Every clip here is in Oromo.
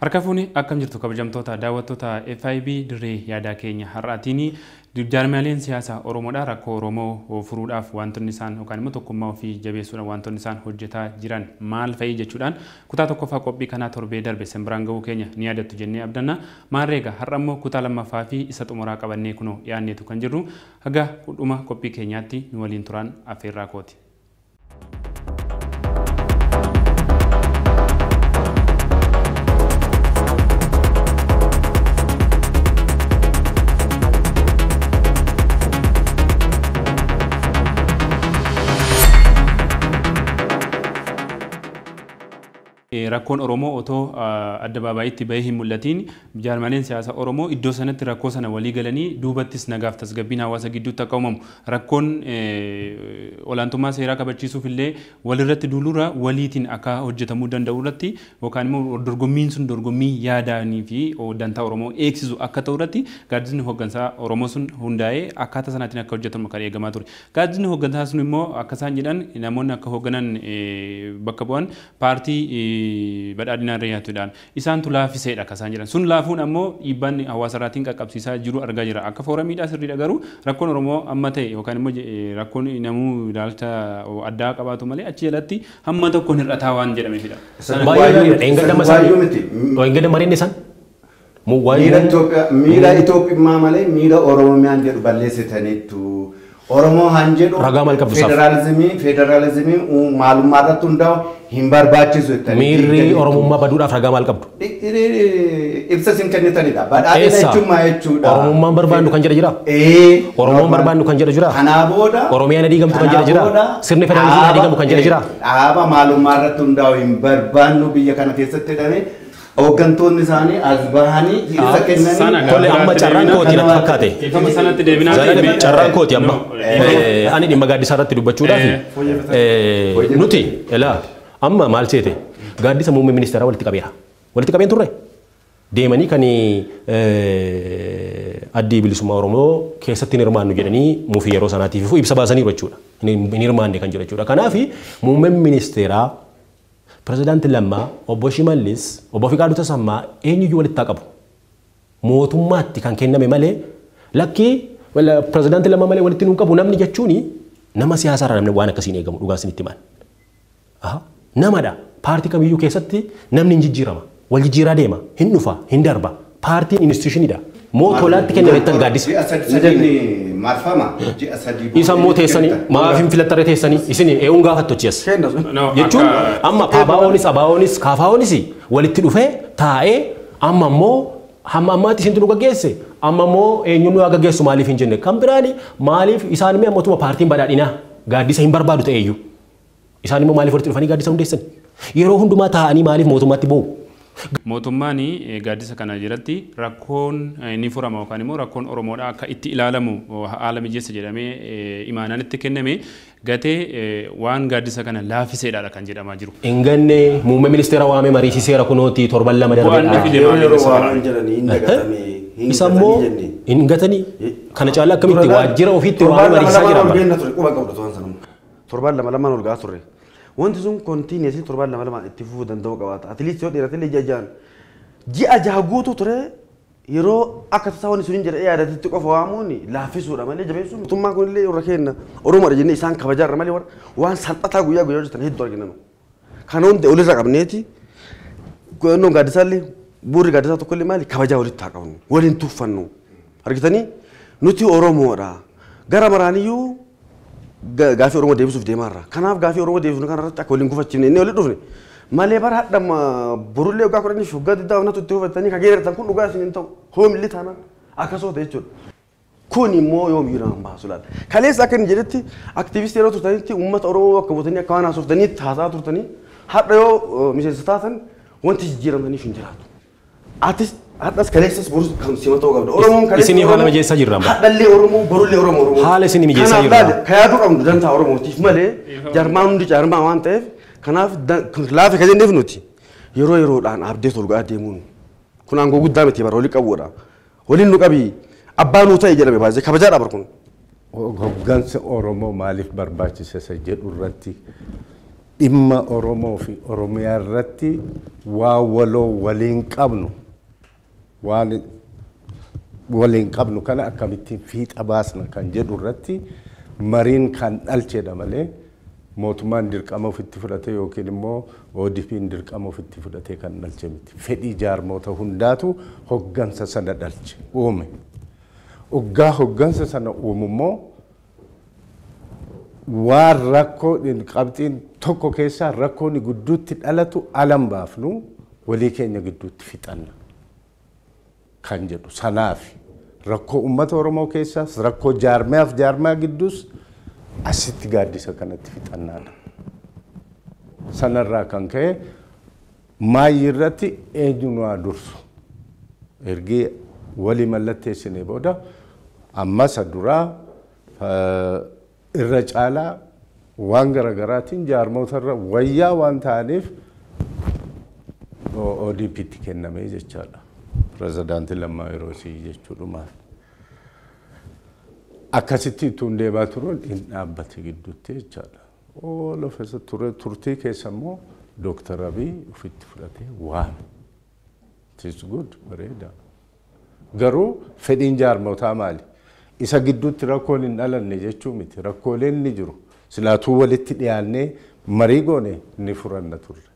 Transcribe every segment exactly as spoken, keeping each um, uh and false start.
Harka fuuni akkam jirtu kabajamtoota daawwattoota F I B Dirree Yaadaa keenya har'aatiini Jaarmiyaaleen Siyaasa Oromoodhaa rakkoo Oromoo furuudhaaf wantoonni isaan yookaan immoo tokkummaa ofii jabeessuudhaan wantoonni isaan hojjetaa jiran maal fa'i jechuudhaan kutaa tokkoffaa qophii kanaa torbee darbe simbiraan ga'uu keenya ni yaadattu jennee abdanna. Maarreega har'a immoo kutaa lammaffaa fi isa xumuraa qabannee kunoo dhiyaanneetu kan jirru haga dhuma qophii keenyaatti nu waliin turan affeerraa kooti. Rakkoon Oromoo otoo adda baabayitti bahee hin mul'atiin Jaarmiyaaleen Siyaasa Oromoo iddoo sanatti rakkoo sana walii galanii duubattis nagaaf tasgabbiin hawaasa gidduutti akka uumamu rakkoon olaantummaa seeraa kabachiisuuf illee walirratti duulura waliitiin akka hojjetamuu danda'u irratti yookaan immoo dorgommiin sun dorgommii yaadaanii fi dantaa Oromoo eegsisu akka ta'u irratti gaaddisni hooggansaa Oromoo sun hundaa'ee akkaataa sanaatiin akka hojjetamu kan eegamaa ture. Gaaddisni hooggansaa sun immoo akka isaan jedhan namoonni akka hoogganan bakka bu'an paartii badhaadhinaan reeyyaatuudhaan isaan tulaafiseedha akka isaan jedhan sun laafuun ammoo dhiibbaan hawaasa irraatiin qaqqabsiisaa jiru argaa jira akka fooramiidhaa sirriidha garuu rakkoon Oromoo amma ta'e yookaan immoo rakkoon namuu ilaalcha addaa qabaatu malee achi jalatti hamma tokkoon hir'ataa waan jedhameefidha. Baay'ee eeggadama isaanii eeggada mariin isaan miira Itoophiyaa malee miira Oromiyaan jedhu balleessitaniitu. Oromoo hanjedhu federalizimii federalizimii maalummaa irratti hundaa'u hin barbaachisu jettanii miirri Oromummaa baduudhaaf ragaa maal qabdu? Ibsa sin kennitanidha. Badhaadhina jechuun maa jechuudha? Oromummaan barbaannu kan jedha jira? Oromoon barbaannu kan jedha jira? Kanaa booda Oromiyaan adiigamtu kan jedha jira? Sirni federalizimii adiigamu kan jedha jira? Dhaaba maalummaa irratti hundaa'u hin barbaannu biyya kana keessatti jedhamee hooggantoonni isaanii as bahanii ibsa kennanii tole amma carraan kooti natti fakkaate. Ifama sanatti deebinaa deebi carraan kooti amma ani dhimma gaaddisaa irratti dubbachuudhaaf nuti elaa amma maal seete gaaddisa muummee ministeeraa walitti qabeera walitti qabeen turre deemanii kan addii bilisummaa Oromoo keessatti hin hirmaannu jedhanii muufii yeroo sanaatiif ibsa baasaniiru jechuudha hin hirmaanne kan jedhu jechuudha kanaaf muummeen ministeeraa President Lamma obbo Shimallis obbo Fiqaaduu Tasammaa eenyuyyuu walitti haa qabu. Mootummaatti kan kenname malee lakkii President Lamma malee walitti nuun qabu namni jechuuni nama siyaasaarraa namni waan akkasiin eegamu dhugaa isinitti himan. Namadha paartii kamiyyuu keessatti namni hin jijjiirama wal jijjiiraa deema hin dhufa hin darba paartiin institutionidha. Mootolaatti kenname tan gaaddisa. Marfama isa moo teessanii maaf hin filattare teessanii isin eeguun gaafattu chiyas jechuun amma paabaa'oonis abaa'oonis kaafaa'oonis walitti dhufee taa'ee amma immoo hamma ammaatti isin nu gaggeesse amma immoo eenyuun nu gaggeessu maaliif hin jenne kan biraani maaliif isaan immoo ammutuma paartiin badhaadhinaa gaaddisa hin barbaadu ta'eeyyuu isaan immoo maaliif walitti dhufanii gaaddisa hundeessan yeroo hundumaa taa'anii maaliif mootummaatti ba'u. Mootummaan gaaddisa kana jiratti rakkoon ni furama yookaan immoo rakkoon Oromoodhaa akka itti ilaalamu haala mijeessa jedhamee imaanaan itti kenname gatee waan gaaddisa kana laafiseedha kan jedhamaa jiru. Inganne muummee ministeera waamee mariisiseera kunooti torban lama darbee. Isa immoo hin gatanii kana caalaa akkamitti waajjira ofiitti waamee mariisisaa jira. Torban lama lamaan ol gahaa turre. Wanti sun kontiineesii torban lama lamaan itti fufuu danda'u qabaata. Atileet yoo dheeratee ji'a ja'an ji'a jaha guutuu ture yeroo akka tasaawwan sun hin jedhee yaadatetti qofa waamuun laaffisuudha malee jabeessuun mootummaan kunillee warra kenna Oromoodha jennee isaan kabajaarra malee waan salphataa guyyaa guyyaa hojjetan hedduu argina. Kan hundi olirra qabneeti qo'annoon gaaddisaallee bu'uurri gaaddisaa tokkollee maali kabajaa walitti haa qabnu waliin tuffannu argitanii nuti Oromoodha gara maraaniyyuu gaafii Oromoo deebisuuf deemaarra. Kanaaf gaafii Oromoo deebisuun kanarratti akka waliin kufachiifne inni waliin dhufne. Malee bara hadhama borullee waggaa kudhanii fi waggaa digdama natu itti hubattanii kan geerartan kun dhugaa isin hin ta'u hoomillee taanaan akkasuma ta'e jechuudha. Kun immoo yoom yeroo hin baasu laata. Kaleessa akka inni jedhetti aktiivistii yeroo turtanitti uummata Oromoo akka buutanii akka waan haasoftanii haasaa turtanii hadha yoo miseensa taatan wanti jijjiiramanii hin jiraatu. Atis hadhas kaleessas borus kan simatoo qabda. Oromoon kaleessa isin haala mijeessaa jirra. Hadhallee Oromoo borullee Oromoo Oromoo. Haala isin mijeessaa jirra. Kanaaf kayaatu qabdu dantaa Oromootiif malee jarmaan hundi jaarmaa waan ta'eef kanaaf laafe kan jenneef nuti yeroo yeroodhaan abdeet ol ga'aa deemuun kun aangoo guddaa miti bara walii qabuudha. Waliin nu qabii abbaa nuu ta'e jedhame baay'ee kabajaadha barkun. Hooggansa Oromoo maaliif barbaachisa isa jedhu irratti dhimma Oromoo fi Oromiyaa irratti waa waloo waliin qabnu waan waliin qabnu kana akkamittiin fiixa baasna kan jedhu irratti mariin kan dhalcheedha malee mootummaan dirqama ofitti fudhate yookiin immoo O D P'n dirqama ofitti fudhate kan dhalche miti. Fedhii jaarmoota hundaatu hoggansa sana dhalche uume. Oggaa hoggansa sana uumu immoo waan rakkoo qabxiin tokko keessaa rakkoon gidduutti dhalatu alan baafnu walii keenya gidduutti fixanna kan jedhu sanaaf rakkoo uummata Oromoo keessaas rakkoo jaarmiyaaf jaarmiyaa gidduus asitti gaaddisa kanatti fixannaadha. Sanarraa kan ka'e maayii irratti eenyuun waa dursu ergi walii mallatteessinee booda ammas duraa irra caalaa waan garaagaraatiin jaarmoota irra wayyaa waan ta'aniif O D P'tti kennamee jechaadha. Pirezidaantii lammaa yeroo isii jechuudhumaan. Akkasitti ittiin deemaa turuun hin dhaabbate gidduutti jechaadha. Oo lafa ture turtii keessa immoo Dooktar Abiy ofitti fudhatee waan. It's good bareeda. Garuu fedhiin jaarmotaa maali? Isa gidduutti rakkoon hin dhalanne jechuu miti. Rakkooleen ni jiru. Silaatuu walitti dhiyaannee marii goone ni furanna turre.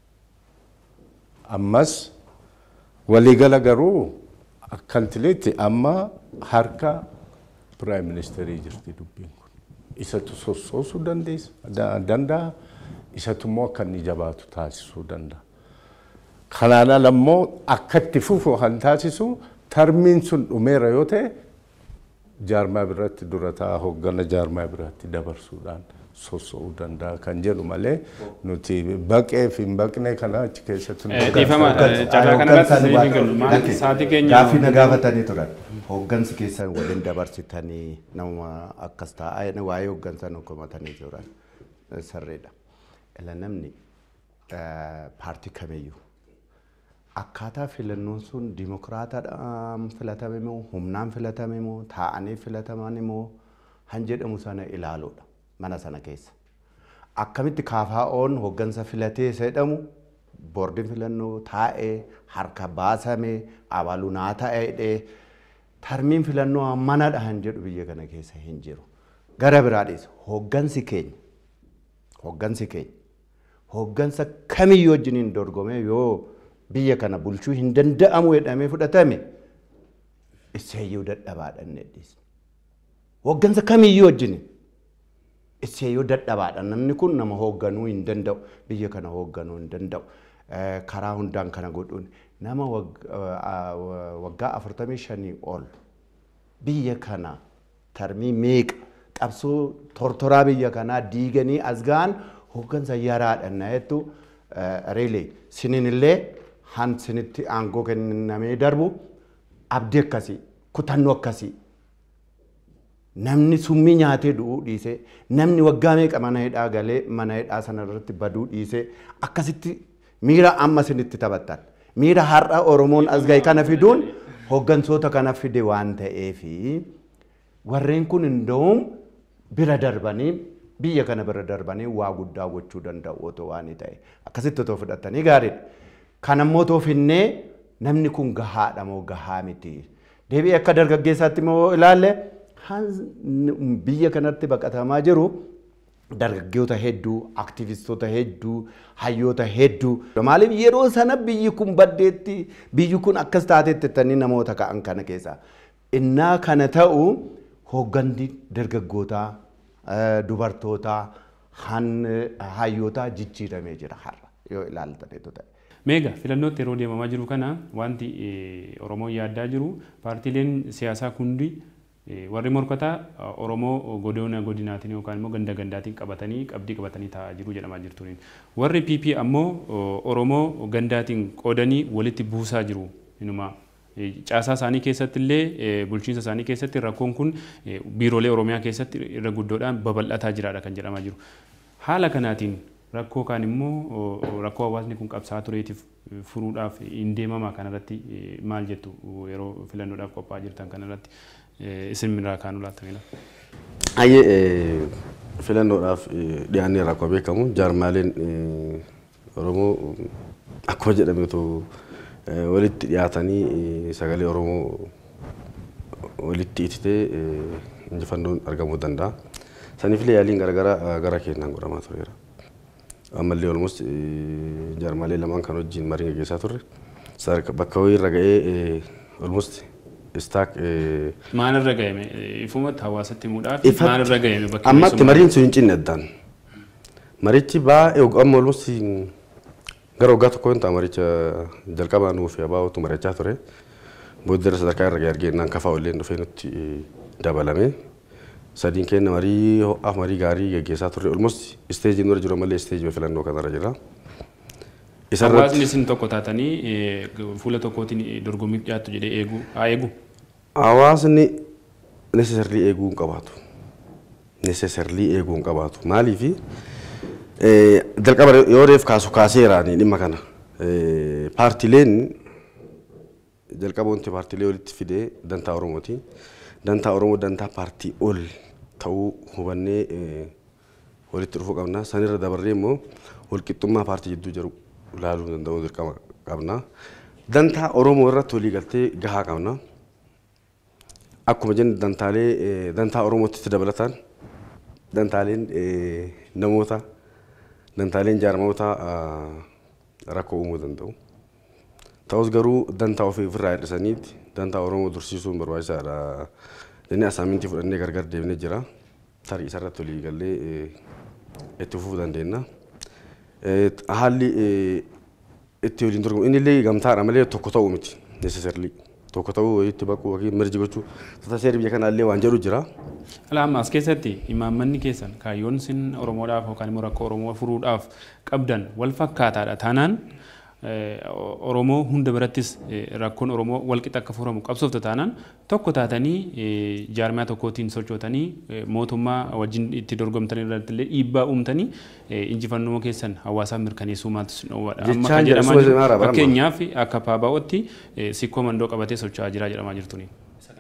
Ammas waliigala garuu akkantileetti amma harka Prime Ministerii jirti dubbiin kun. Isatu sossoosuu dandeessa danda'a. Isatu immoo akka inni jabaatu taasisuu danda'a. Kanaan ala immoo akka itti fufu kan taasisu tarmiin sun dhumeera yoo ta'e jaarmaa biratti dura ta'a hoggana jaarmaa biratti dabarsuudhaan sosso'uu danda'a kan jedhu malee nuti baqee fi hin baqne kana achi keessatti dhiifama carraa kanarratti sa'aatii keenya gaaffii na gaafatanii turan hoggansi keessan waliin dabarsitanii nama akkas ta'a waa'ee hoggansa nu komatanii turan sirriidha. Ila namni paartii kamiyyuu akkaataa filannoon sun dimokiraataadhaan filatame moo humnaan filatame moo taa'anii filataman moo han jedhamu sana ilaaluudha mana sana keessa. Akkamitti kaafaa'oon hoggansa filatee jedhamu boordiin filannoo taa'ee harka baasame abalunaa ta'ee tarmiin filannoo manadha han jedhu biyya kana keessa hin jiru. Gara biraadhis hoggansi keenya hoggansi keenya hoggansa kamiyyuu wajjiniin dorgomee yoo biyya kana bulchuu hin danda'amu jedhamee fudhatame isseeyyuu dadhabaadhaan nedhis. Hoggansa kamiyyuu wajjiniin isseeyyuu dadhabaadhaan namni kun nama hoogganuu hin danda'u biyya kana hoogganuu hin danda'u karaa hundaan kana godhuun nama waggaa afurtamii shanii ol biyya kana tarmii meeqa qabsoo tortoraa biyya kanaa diiganii as ga'an hoggansa yaraadhaan jettu reelee sininillee han sinitti aangoo kennamee darbu abdii akkasii kutannoo akkasii namni summii nyaatee du'uu dhiisee namni waggaa meeqa mana hidhaa galee mana hidhaa sana irratti baduu dhiisee akkasitti miira amma sinitti taphattan miira har'a Oromoon as ga'e kana fiduun hoggansoota kana fide waan ta'eefi warreen kun hundoom bira darbanii biyya kana bira darbanii waa guddaa gochuu danda'u otoo waan ta'e akkasitti otoo fudhatanii gaariidha. Kan ammoo otoo finnee namni kun gahaadha moo gahaa miti. Deebii akka dargaggeessaatti moo ilaalle biyya kanatti baqatamaa jiru dargaggoota hedduu, aktivistoota hedduu, hayyoota hedduu. Maaliif yeroo sana biyyi kun baddeetti biyyi kun akkas taatetti tanii namoota ka'an kana keessa. Innaa kana ta'u hoogganni dargaggootaa dubartootaa hayyootaa jijjiiramee jira har'a yoo ilaaltan ta'e. Meega filannootti yeroo deemamaa jiru kana wanti Oromoo yaaddaa jiru paartiileen siyaasaa hundi warri morkataa Oromoo godina godinaatiin yookaan immoo ganda gandaatiin qabatanii qabdii qabatanii taa'aa jiru jedhamaa jirtuun warri P P ammoo Oromoo gandaatiin qoodanii walitti buusaa jiru inuma caasaa isaanii keessatti illee bulchiinsa isaanii keessatti rakkoon kun biiroolee Oromiyaa keessatti irra guddoodhaan babal'ataa jiraadha kan jedhamaa jiru. Haala kanaatiin rakkoo kaan immoo rakkoo hawaasni kun qabsaa tureetiif furuudhaaf hin deemamaa kanarratti maal jettu yeroo filannoodhaaf qophaa'aa jirtan kanarratti isin miraa kaanuu laattamina. Ayyee filannoodhaaf dhiyaannee irraa akkuma beekamu jaarmaaleen Oromoo akkuma jedhametu walitti dhiyaatanii sagalee Oromoo walitti ititee injifannoon argamuu danda'a. Saniifillee yaaliin garagaraa gara keenyaan godhamaa tureera. Ammallee almost jaarmaalee lamaan kan wajjin marii gaggeessaa turre. Bakka wayii irra ga'ee almost istaak maal irra ga'ame ifumatti hawaasatti himuudhaaf maal irra ga'ame bakka ammatti mariin sun hin cinne addaan. Marichi baay'ee amma almost gara waggaa tokko hin ta'a maricha jalqabaa nuuf yaabaa marachaa ture. Booddee sadarkaa irra ga'ee argeenyaan kafaa ollee dhufee nutti dabalame. Sadiin keenya marii ho'aaf marii gaarii gaggeessaa turre. Almost isteejiin dura jiru malee isteejii filannoo kanarra jira. Hawaasni isin tokko taatanii fuula tokkootiin dorgommii dhiyaattu jedhee eeguu haa eegu. Hawaasni necessarily eeguu hin qabaatu. Necessarily eeguu hin qabaatu. Maaliif jalqaba yoo reef kaasu kaaseeraani dhimma kana. Paartileen jalqaba wanti paartilee walitti fidee dantaa Oromooti. Dantaa Oromoo dantaa paartii ol ta'uu hubannee walitti dhufuu qabna. Sanirra dabarree immoo walqixxummaa paartii jidduu jiru ilaaluu danda'uu dirqama qabna. Dantaa Oromoo irratti walii galtee gahaa qabna. Akkuma jennu dantaalee dantaa Oromootti dabalataan dantaaleen namoota dantaaleen jaarmoota rakkoo uumuu danda'u. Ta'us garuu dantaa ofii ofirraa hir'isaniiti dantaa Oromoo dursiisuun barbaachisaadha. Inni asaamintii fudhannee gargar deemnee jira. Tarii isarratti walii gallee itti fufuu dandeenya. Haalli itti waliin dorgomu inni illee gamtaadha malee tokko ta'uu miti necessarily. Tokko ta'uu itti bakkuu yookiin mirji gochuu tata seera biyya kanaallee waan jedhu jira. Alaa as keessatti imaammanni keessan kaayyoon isin Oromoodhaaf yookaan immoo rakkoo Oromoo furuudhaaf qabdan wal fakkaataadha taanaan Oromoo hunda birattis rakkoon Oromoo walqixa akka furamu qabsoofta taanaan tokko taatanii jaarmiyaa tokkootiin sochootanii mootummaa wajjin itti dorgomtanii irratti illee dhiibbaa uumtanii injifannoo keessan hawaasaaf mirkaneessuu maaltu sin dhoowwadha. Amma kan jedhamaa jiru fakkeenyaaf akka paabaa'ootti sikkoo mandoo qabatee socho'aa jira jedhamaa jirtuni.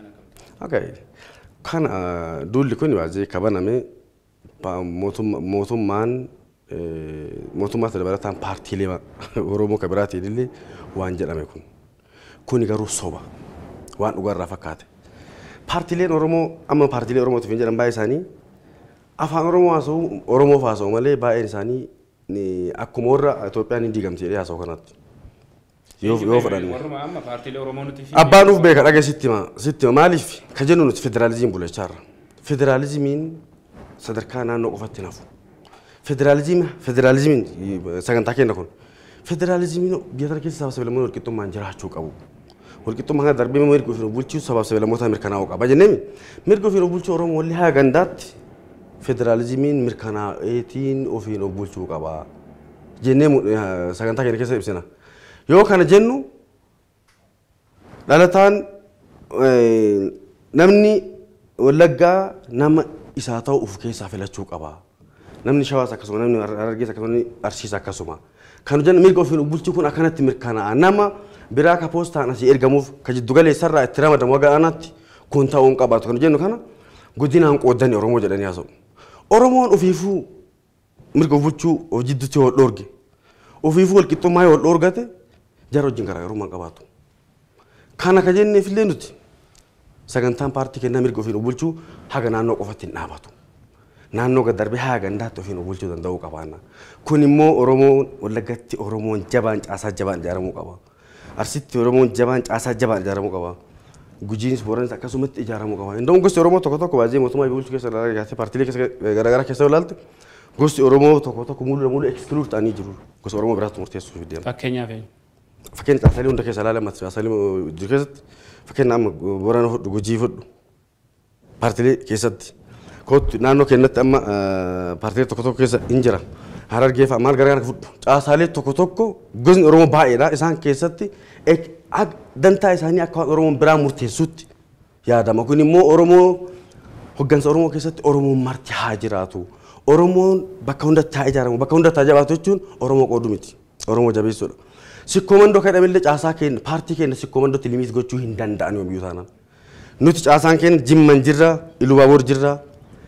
Kana duulli kun baay'ee kabaname mootummaan mootummaa dabalataan paartiilee Oromoo kabiraatiin illee waan jedhame kun. Kuni garuu soba waan dhugaarraa fakkaate. Paartiileen Oromoo amma paartiilee Oromootiif hin jedhan baay'ee isaanii afaan Oromoo haasa'u Oromoof haasa'u malee baay'een isaanii akkuma warra Itoophiyaan hin diigamte jedhee haasa'u kanatti. Yoo yoo fudhanne. Abbaan nuuf beeka dhagee sittima sittima maaliif ka jennu nuti federaalizimiin bulachaarra. Federaalizimiin sadarkaa naannoo qofatti nafu. Federalizim federalizimiin sagantaa kenna kun federalizimiin biyya tana keessa sababa lammii walqixxummaan jiraachuu qabu. Walqixxummaa kana darbee mirga ofii bulchuu sababa lammoota mirkanaa'uu qaba jennee mirga ofii bulchuu Oromoo walii haa gandaatti federalizimiin mirkanaa'eetiin ofii bulchuu qaba jennee sagantaa kenna keessa ibsina. Yoo kana jennu dhalataan namni Wallaggaa nama isaa ta'u of keessaa filachuu qaba. Namni Shawaas akkasuma namni Harargees akkasuma namni Arsiis akkasuma. Kan jennu mirga ofii bulchuu kun akkanatti mirkanaa'a. Nama biraa ka poostaan asii ergamuuf ka jiddu galeessarraa itti ramadamu waga anaatti kun ta'uu hin qabaatu. Kan jennu kana guddinaan qooddanii Oromoo jedhanii haasa'u. Oromoon ofiifuu mirga bulchuu of jidduutti wal dhoorge. Ofiifuu walqixxummaa wal dhoorgate jara wajjin garaagarummaa qabaatu. Kana ka jenneefillee nuti sagantaan paartii kennaa mirga ofii bulchuu haga naannoo qofatti hin dhaabatu. Naannoo gad darbee haa gandaatti ofiin bulchuu danda'uu qabaanna. Kun immoo Oromoon Wallaggatti Oromoon jabaan caasaa jabaan ijaaramuu qaba. Arsitti Oromoon jabaan caasaa jabaan ijaaramuu qaba. Gujiinis Booraanis akkasumatti ijaaramuu qaba. Indoon gosti Oromoo tokko tokko baay'ee mootummaa bulchuu keessa ilaalaa paartiilee keessa garaagaraa keessa ilaaltu gosti Oromoo tokko tokko muuluu muuluu ekskluud ta'anii jiru. Gosti Oromoo biraatti murteessuuf deema. Fakkeenyaaf fakkeenya caasalee hunda keessa ilaalama caasalee jiru keessatti fakkeenya amma Boorana fudhu Gujii fudhu paartiilee keessatti. Kootu naannoo keenyatti amma paartiilee tokko tokko keessa hin jira. Harargee fa'a maal gargaara fudhu. Caasaalee tokko tokko gosni Oromoo baay'eedha. Isaan keessatti dantaa isaanii akka Oromoon biraa murteessutti yaadama. Kun immoo Oromoo hoggansa Oromoo keessatti Oromoon marti haa jiraatu. Oromoon bakka hundatti haa ijaaramu. Bakka hundatti haa jabaatu jechuun Oromoo qoodu miti. Oromoo jabeessuudha. Sikkoomandoo kadhamillee caasaa keenya paartii keenya sikkoomandootti limiit gochuu hin danda'an yoomiyyuu taanaan. Nuti caasaan keenya Jimman jirra, Ilubaaboor jirra.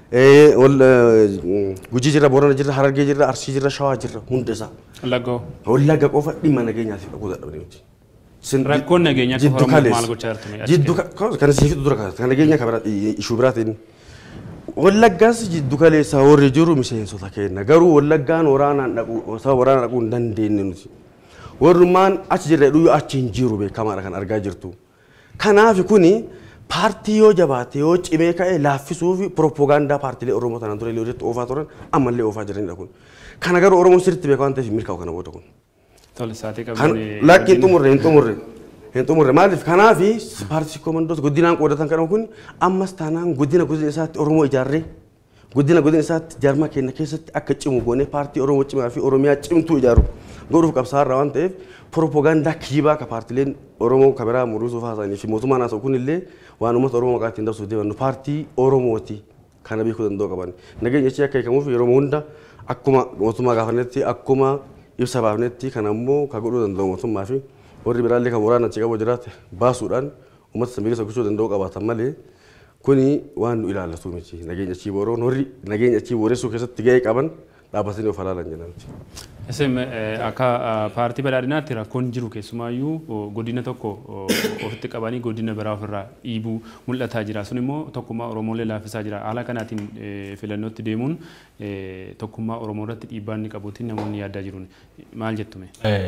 Gujii jira, Boorana jira, Harargee jira, Arsii jira, Shawaa jira hunda isaa. Laggoo. Wallagga qofa dhimma nageenyaaf dhaquu dadhabanii miti. Rakkoon nageenyaa qofa Oromoo maal gochaa jirtu? Jiddu kan siifitu dura kaasa. Kan nageenyaa kan biraa ishuu biraatiin. Wallaggaas jiddu kaleessa warri jiru miseensota kenna. Garuu Wallaggaan waraanaan dhaquu sababa waraanaan dhaquu hin dandeenye nuti. Warrummaan achi jirre dhuyyuu achi hin jiru beekamaadha kan argaa jirtu. Kanaaf kuni paartii yoo jabaate yoo cimee ka'e laaffisuu fi propoogaandaa paartiilee Oromoo tanaan ture illee oofaa turan ammallee oofaa jiranidha kun. Kana garuu Oromoon sirriitti beekaa waan ta'eef mirkaa'u kana booda kun. Tole saatii qabnee. Lakki hin xumurre hin xumurre. Hin xumurre maaliif kanaaf paartii koomandoota guddinaan qoodatan kan kun ammas taanaan guddina guddina isaatti Oromoo ijaarree guddina guddina isaatti jaarmaa keenya keessatti akka cimu goonee paartii Oromoo cimaa fi Oromiyaa cimtuu ijaaru godhuuf qabsaarraa waan ta'eef propoogaandaa kijibaa ka paartiileen Oromoo kabiraa muruusuuf haasa'anii fi mootummaan haasa'u kun illee waan uummata Oromoo maqaa ittiin dabsuuf deemannu paartii Oromooti kana beekuu danda'u qaban. Nageenya ishee akka eegamuuf yeroo hunda akkuma mootummaa gaafannetti akkuma ibsa baafnetti kan ammoo ka godhuu danda'u mootummaa fi warri biraallee kan waraana achi qabu jiraate baasuudhaan uummata san beeksisa gochuu danda'u qabaatan malee kuni waan nu ilaallatu miti nageenya achii booroon warri nageenya achii booressuu keessatti gahee qaban dhaabbatanii of ilaalan jedhamti. Isin akka paartii badhaadhinaatti rakkoon jiru keessumaayyuu godina tokko ofitti qabanii godina biraa ofirraa dhiibuu mul'ataa jira. Sun immoo tokkummaa Oromoolee laaffisaa jira. Haala kanaatiin filannootti deemuun tokkummaa Oromoo irratti dhiibbaa inni qabuutiin namoonni yaaddaa jiruun maal jettume?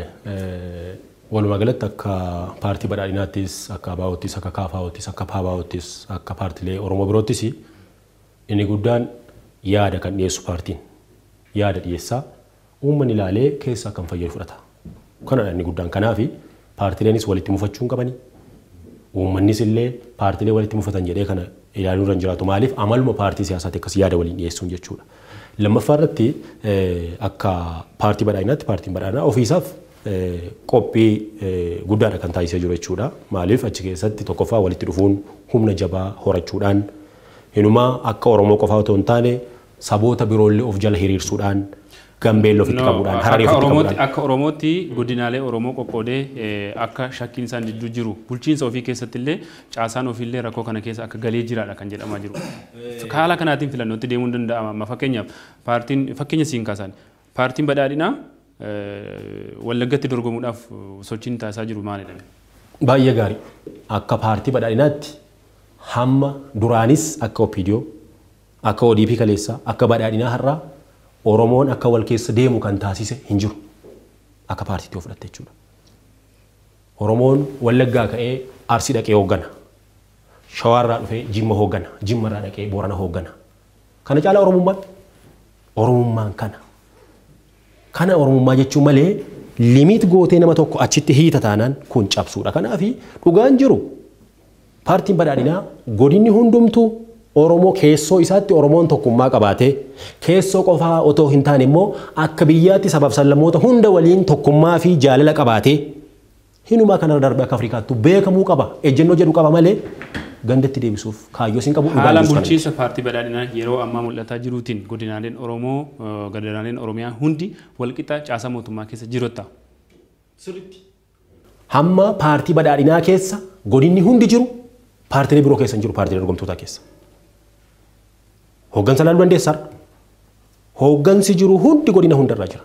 Walumaa galatti akka paartii badhaadhinaattis akka abaawottis akka kaafaawottis akka paabaawottis akka paartiilee Oromoo biroottis inni guddaan yaada kan dhiyeessu paartiin yaada dhiyeessaa uummanni ilaalee keessaa kan fayyadu fudhata. Kanadha inni guddaan kanaaf paartiileenis walitti mufachuu hin qabani. Uummannis illee paartiilee walitti mufatan jedhee kana ilaaluu irra hin jiraatu maaliif amaluma paartii siyaasaatti akkas yaada waliin dhiyeessuun jechuudha. Lammaffaa irratti akka paartii badhaadhinaatti paartiin badhaadhinaa ofiisaaf qophii guddaadha kan taasisee jiru jechuudha. Maaliif achi keessatti tokkoffaa walitti dhufuun humna jabaa horachuudhaan inumaa akka Oromoo qofaa otoo hin taane saboota biroollee of jala hiriirsuudhaan gambeelloo ofitti qabuudhaan hararii ofitti qabuudhaan. Akka Oromootti godinaalee Oromoo qoqqoodee akka shakkiin isaan jidduu jiru bulchiinsa ofii keessatti illee caasaan ofiillee rakkoo kana keessa akka galee jiraadha kan jedhamaa jiru. Haala kanaatiin filannootti deemuun danda'ama. Fakkeenyaaf paartiin fakkeenya siin kaasan paartiin badhaadhinaa Wallaggatti dorgomuudhaaf sochiin taasisaa jiru maalidha? Baay'ee gaarii. Akka paartii badhaadhinaatti hamma duraanis akka Opiidiyoo akka O D P kaleessaa akka badhaadhinaa har'aa Oromoon akka wal keessa deemu kan taasise hin jiru. Akka paartiitti of fudhatte jechuudha. Oromoon Wallaggaa ka'ee Arsii dhaqee hooggana. Shawaarraa dhufee Jimma hooggana. Jimmarraa dhaqee Boorana hooggana. Kana caalaa Oromummaan Oromummaan kana. Kana Oromummaa jechuun malee limiit gootee nama tokko achitti hiita taanaan kun cabsuudha. Kanaaf dhugaan jiru paartiin badhaadhinaa godinni hundumtuu Oromoo keessoo isaatti Oromoon tokkummaa qabaatee keessoo qofaa otoo hin taane immoo akka biyyaatti sabab sallammoota hunda waliin tokkummaa fi jaalala qabaatee hinumaa kanarra darbee akka Afrikaattu beekamuu qaba. Ejjennoo jedhu qaba malee gandatti deebisuuf kaayyoo siin qabu. Haala bulchiinsa paartii badhaadhinaa yeroo ammaa mul'ataa jiruutiin godinaaleen Oromoo godinaaleen Oromiyaa hundi walqixa caasaa mootummaa keessa jirotta. Sirriitti. Hamma paartii badhaadhinaa keessa godinni hundi jiru paartiilee biroo keessa hin jiru paartiilee dorgomtootaa keessa. Hooggansa laaluu dandeessaa. Hooggansi jiru hundi godina hundarra jira.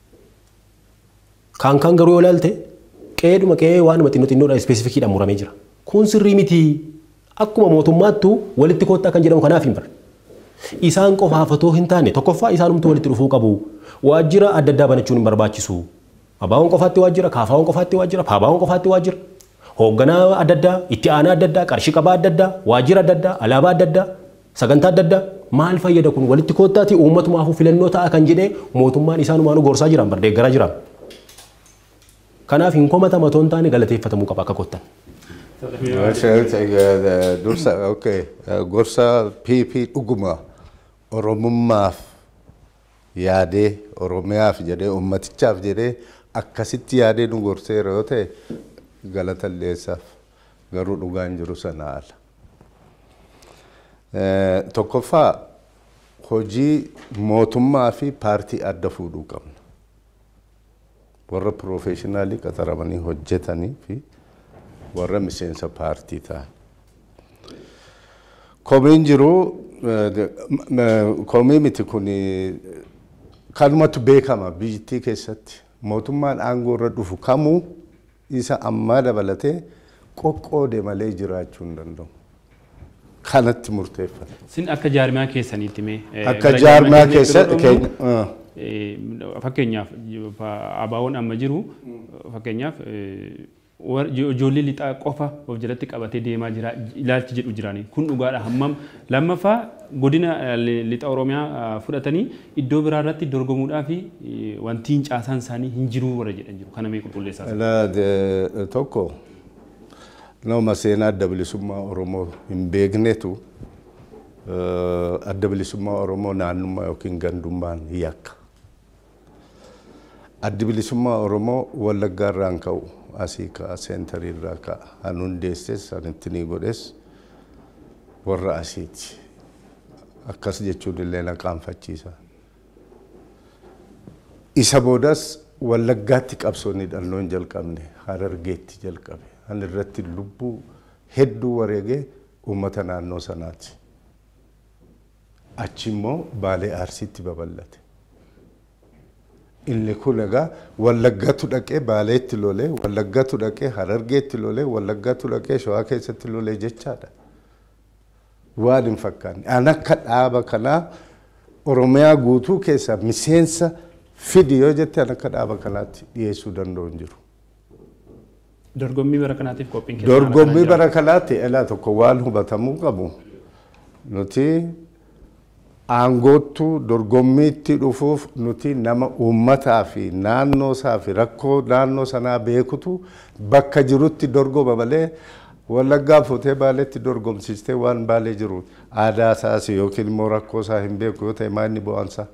Kaan kaan garuu yoo ilaalte qeeduma qe'ee waanuma xinnoo xinnoodhaan ispeesifikiidhaan muramee jira. Kun sirrii miti. Akkuma mootummaattu walitti koottaa kan jedhamu kanaaf hin barre. Isaan qofaaf otoo hin taane tokkoffaa isaanumtu walitti dhufuu qabu. Waajjira adda addaa banachuun hin barbaachisu. Abaawoon qofaatti waajjira, kaafaawwan qofaatti waajjira, paabaawwan qofaatti waajjira. Hoogganaa adda addaa, itti aanaa adda addaa, qarshii qabaa adda addaa, waajjira adda addaa, alaabaa adda addaa, sagantaa adda addaa. Maal fayyada kun walitti koottaati uummatumaafu filannoo ta'a kan jedhee mootummaan isaanumaanuu gorsaa jiran bardeeggaraa jiran. Kanaaf hin komatama otoo hin taane galateeffatamuu qaba akka kottan. Dursa gorsa P P dhuguma Oromummaaf yaadee Oromiyaaf jedhee ummatichaaf jedhee akkasitti yaadee nu gorseera yoo ta'e galatalleessaaf garuu dhugaan jiru sana haala. Tokkoffaa hojii mootummaa fi paartii adda fuudhuu qabna. Warra piroofeeshinaalii qaxaramanii hojjetanii fi warra miseensa paartii ta'an. komiin jiru komii miti kun kanumatu beekama biyyattii keessatti mootummaan aangoo irra dhufu kamuu isa ammaa dabalatee qoqqoode malee jiraachuu hin danda'u. Kanatti murteeffata. Sin akka jaarmiyaa keessaniitti mee? Akka jaarmiyaa keessatti fakkeenyaaf abaawoon amma jiru fakkeenyaaf ijoollee lixaa qofa of jalatti qabatee deemaa jira ilaalchi jedhu jiraani kun dhugaadha hammam lammaffaa godina lixa Oromiyaa fudhatanii iddoo biraa irratti dorgomuudhaa fi wanti hin caasaan isaanii hin jiru warra jedhan jiru kana mee qulqulleessaa tokko nama seenaa adda bilisummaa Oromoo hin beeknetu adda bilisummaa Oromoo naannummaa yookiin gandummaan yakka adda bilisummaa Oromoo Wallaggaa irraan ka'u asii ka seentarii irraa ka an hundeesses an itti ni godhes warra asiiti akkas jechuun illee na qaanfachiisa isa boodas Wallaggaatti qabsoonni dhalloon jalqabne Harargeetti jalqabe an irratti lubbuu hedduu wareegee uummata naannoo sanaati achi immoo Baalee Arsiitti babal'ate inni kun egaa Wallaggatu dhaqee Baaleetti lolee Wallaggatu dhaqee Harargeetti lolee Wallaggatu dhaqee Shawaa keessatti lolee jechaadha waan hin fakkaanne an akka dhaaba kanaa Oromiyaa guutuu keessaa miseensa fidi yoo jette an akka dhaaba kanaatti dhiyeessuu danda'u hin jiru. Dorgommii bara kanaatiif qophiin keessaa dorgommii bara kanaatti elaa tokko waan hubatamuu qabu nuti aangootu dorgommiitti dhufuuf nuti nama uummataa fi naannoo isaa fi rakkoo naannoo sanaa beekutu bakka jirutti dorgoma malee Wallaggaa fuutee Baaleetti dorgomsiistee waan Baalee jiru aadaa isaas yookiin immoo rakkoo isaa hin beeku yoo ta'e maal ni bu'aansa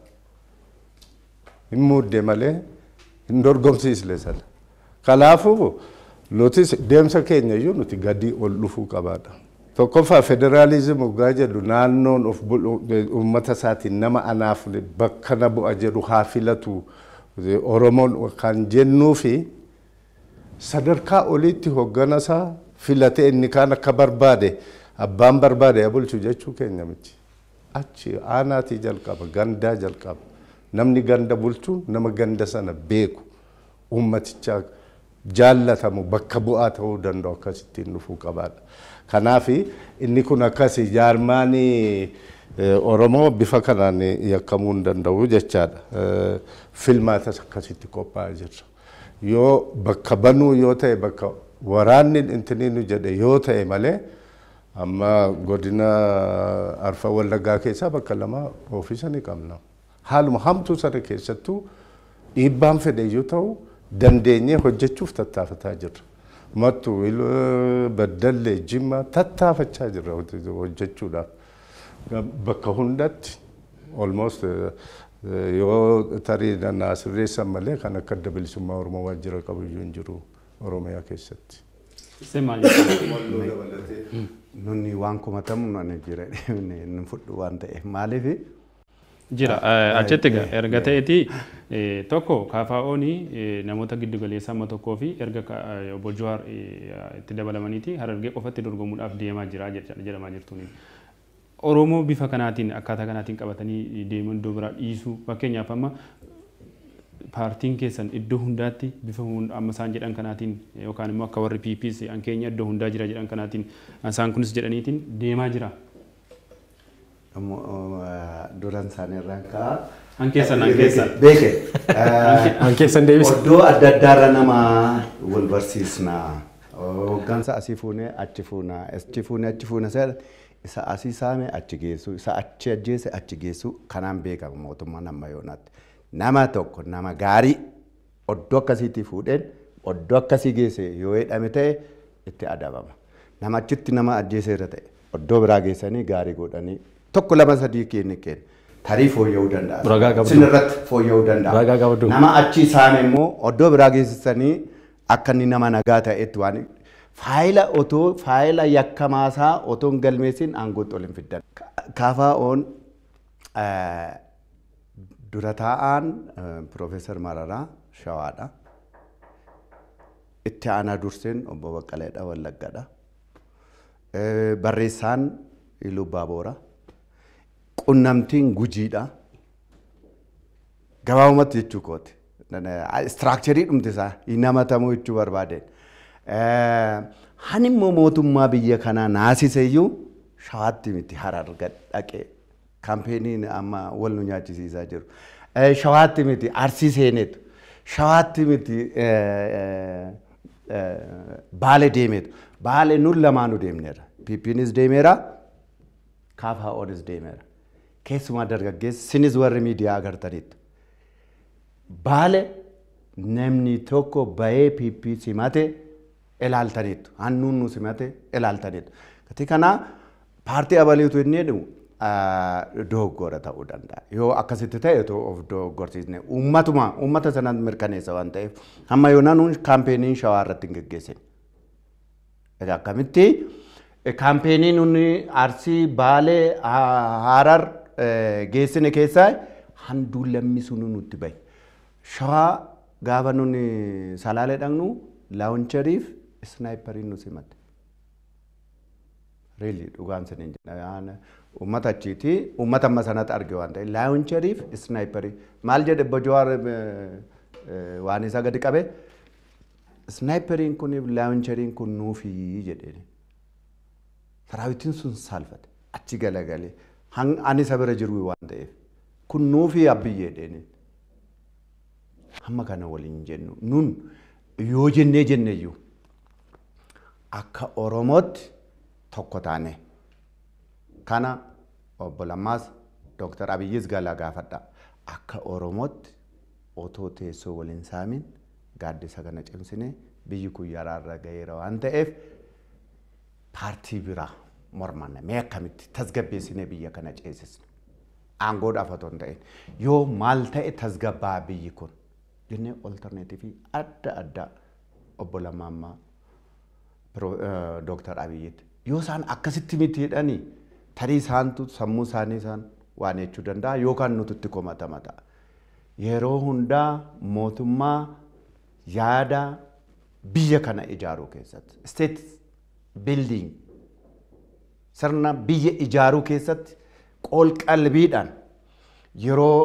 hin muudde malee hin dorgomsiisle sana kanaafuu nuti deemsa keenya iyyuu nuti gadi ol dhufuu qabaadha. Tokkoffaa federaalizim waggaa jedhu naannoon of uummata isaatiin nama anaaf bakka na bu'a jedhu haa filatu Oromoon kan jennuu fi sadarkaa oliitti hoggana isaa filatee inni kaan akka barbaade abbaan barbaade yaa bulchu jechuu keenya miti. Achi aanaatii jalqaba gandaa jalqaba namni ganda bulchu nama ganda sana beeku uummatichaa jaallatamu bakka bu'aa ta'uu danda'u akkasittiin dhufuu qabaadha. Kanaafi inni kun akkasi jaarmaanii Oromoo bifa kanaan yakkamuu hin danda'u jechaadha. Filmaata akkasitti qophaa'aa jirra. Yoo bakka banuu yoo ta'e bakka waraanni intini nu jedhe yoo ta'e malee amma godina Arfa Wallaggaa keessaa bakka lama ofiisa ni qabna. Haaluma hamtuu sana keessattuu dhiibbaan fedhe yoo ta'u dandeenyee hojjechuuf tattaafataa jirra. Mattu baddalle jimma tattaafachaa jirra hojjechuudhaaf bakka hundatti almost yoo tarii danaa sirreessan malee kan akka adda bilisummaa Oromoo waajjira qabu iyyuu hin jiru Oromiyaa keessatti. Nuni waan kumatamu nani jira inni fudhu waan ta'eef maaliif jira achitti erga ta'eeti tokko kaafaa'ooni namoota giddu galeessaa amma tokkoo fi erga obbo Jawaar itti dabalamaniiti Harargee qofatti dorgomuudhaaf deemaa jira jedhamaa jirtuuni. Oromoo bifa kanaatiin akkaataa kanaatiin qabatanii deemuun iddoo biraa dhiisuu fakkeenyaaf amma paartiin keessan iddoo hundaatti bifa amma isaan jedhan kanaatiin yookaan immoo akka warri P P S an keenya iddoo hundaa jira jedhan kanaatiin isaan kunis jedhaniitiin deemaa jira. Duran isaanii irraan ka'a. An keessan an keessan. Beeke. An keessan deebisa. Iddoo adda addaarra nama wal barsiisna. Hooggansa asii fuunee achi fuuna achi fuunee achi fuuna isa asii saame achi geessu isa achi ajjeese achi geessu kanaan beekama mootummaa nama yoonaatti. Nama tokko nama gaarii oddoo akkasiitti fuudheen oddoo akkasii geesse yoo jedhame ta'e itti adabama. Nama achitti nama ajjeese irra ta'e oddoo biraa geessanii gaarii godhanii tokko lama sadii kenni kenni tarii fooyya'uu danda'a. Sinirratti fooyya'uu danda'a. Nama achi saame immoo oddoo biraa geessisanii akka inni nama nagaa ta'etti waan faayila otoo faayila yakkamaasaa otoo hin galmeessin aangootti ol hin fiddan. Kaafaa'oon dura taa'aan Piroofeesar Mararaa Shawaadha. Itti aanaa durseen obbo Baqqaleedha Wallaggaadha. Barreessaan Iluu Baaboora. Qunnamtiin gujiidha. Gabaabumatti jechuu kooti. Istiraakcharii dhumti isaa hin hamatamuu jechuu barbaade. Hani immoo mootummaa biyya kanaa naasise iyyuu shawaatti miti Harar dhaqee kaampeenii amma wal nu nyaachisiisaa jiru. Shawaatti miti Arsii seeneetu. Shawaatti miti Baale deemeetu. Baale nun lamaanuu deemneera. Piippiinis deemeera. Kaaf haa'oonis deemeera. Keessumaa dargaggeessi sinis warri miidiyaa agartaniitu. Baale namni tokko bahee piippii simate ilaaltaniitu. Hannuun nu simate ilaaltaniitu. Gatii kanaa paartii abaliitu inni jedhu dogoggora ta'uu danda'a. Yoo akkasitti ta'e of dogoggorsiisne uummatuma uummata sanaan mirkaneessa waan ta'eef hamma yoonaa nuun kaampeenii shawaa irratti hin geggeessine. Egaa akkamitti kaampeenii nuuni Arsii Baalee Harar geessine keessaa handuu lammisuu nutti bahe. Shawaa gaafa nuuni Salaalee dhaqnu laawunchariif snaayipariin nu simate. Really dhugaan saniin jedha. Uummata achiiti uummata amma sanatti arge waan ta'e laawunchariif snaayiparii maal jedhe Bojowaar waan isaa gadi qabe snaayipariin kuniif laawunchariin kun nuufii jedheen. Saraawitiin sun saalfate achi galagalee ani isa bira jiru waan ta'eef kun nuufii abbiyyee jedheen. Hamma kana waliin jennu nun yoo jennee jenneeyyuu akka Oromootti tokko taane kana obbo Lammaas Dooktar Abiyyis galaa gaafadha akka Oromootti otoo teessoo waliin saamin gaaddisa kana cimsine biyyi kun yaraarra gaheera waan ta'eef paartii biraa mormanne mee akkamitti tasgabbeessine biyya kana ceesisne aangoodhaaf otoo hin ta'in yoo maal ta'e tasgabbaa biyyi kun jennee olterneetiivii adda addaa obbo Lammaammaa Dooktar Abiyyitti yoo isaan akkasitti miti jedhanii tarii isaantu sammuu isaanii isaan waan jechuu danda'a yookaan nututti komatama ta'a. Yeroo hundaa mootummaa yaada biyya kana ijaaruu keessatti state building sirna biyya ijaaruu keessatti qool qalbiidhaan yeroo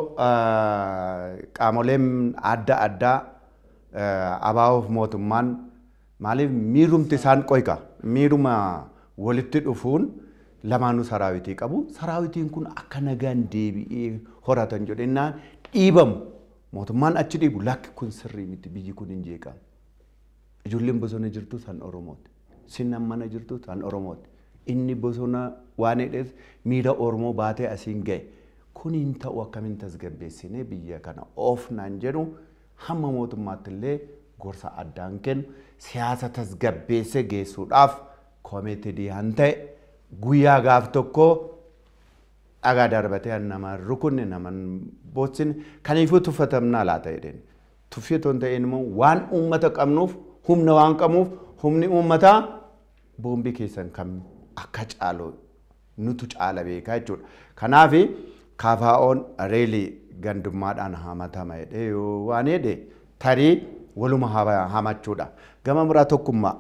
qaamoleen adda addaa abaa'uuf mootummaan maaliif miirumti isaan qoyqa miiruma walitti dhufuun lamaanuu saraawitii qabu. Saraawitiin kun akka nagaan deebi'ee horatan jedhennaan dhiibamu. Mootummaan achi dhiibu lakki kun sirrii miti biyyi kun hin jeeqamu. Ijoolleen bosona jirtu san Oromooti. Sinnan mana jirtu san Oromooti. Inni bosona waan hidhees miira Oromoo baatee asiin gahe. Kun hin ta'u akkamiin tasgabbeessine biyya kana oofnaan jedhu hamma mootummaatti illee gorsa addaan kennu siyaasa tasgabbeesse geessuudhaaf koomeetidii han ta'e guyyaa gaaf tokko dhagaa darbatee nama rukunne nama bootsine kaniifuu tuffatamnaa laata jedheen. Tuffii otoo hin ta'in immoo waan uummata qabnuuf humna waan qabnuuf humni uummataa boombii keessan kam akka caalu nutu caala beekaa jechuudha. Kanaaf kaafaa'oon reelii gandummaadhaan hamatama jedhee yoo waan jedhe tarii waluma hamachuudha. Gama biraa tokkummaa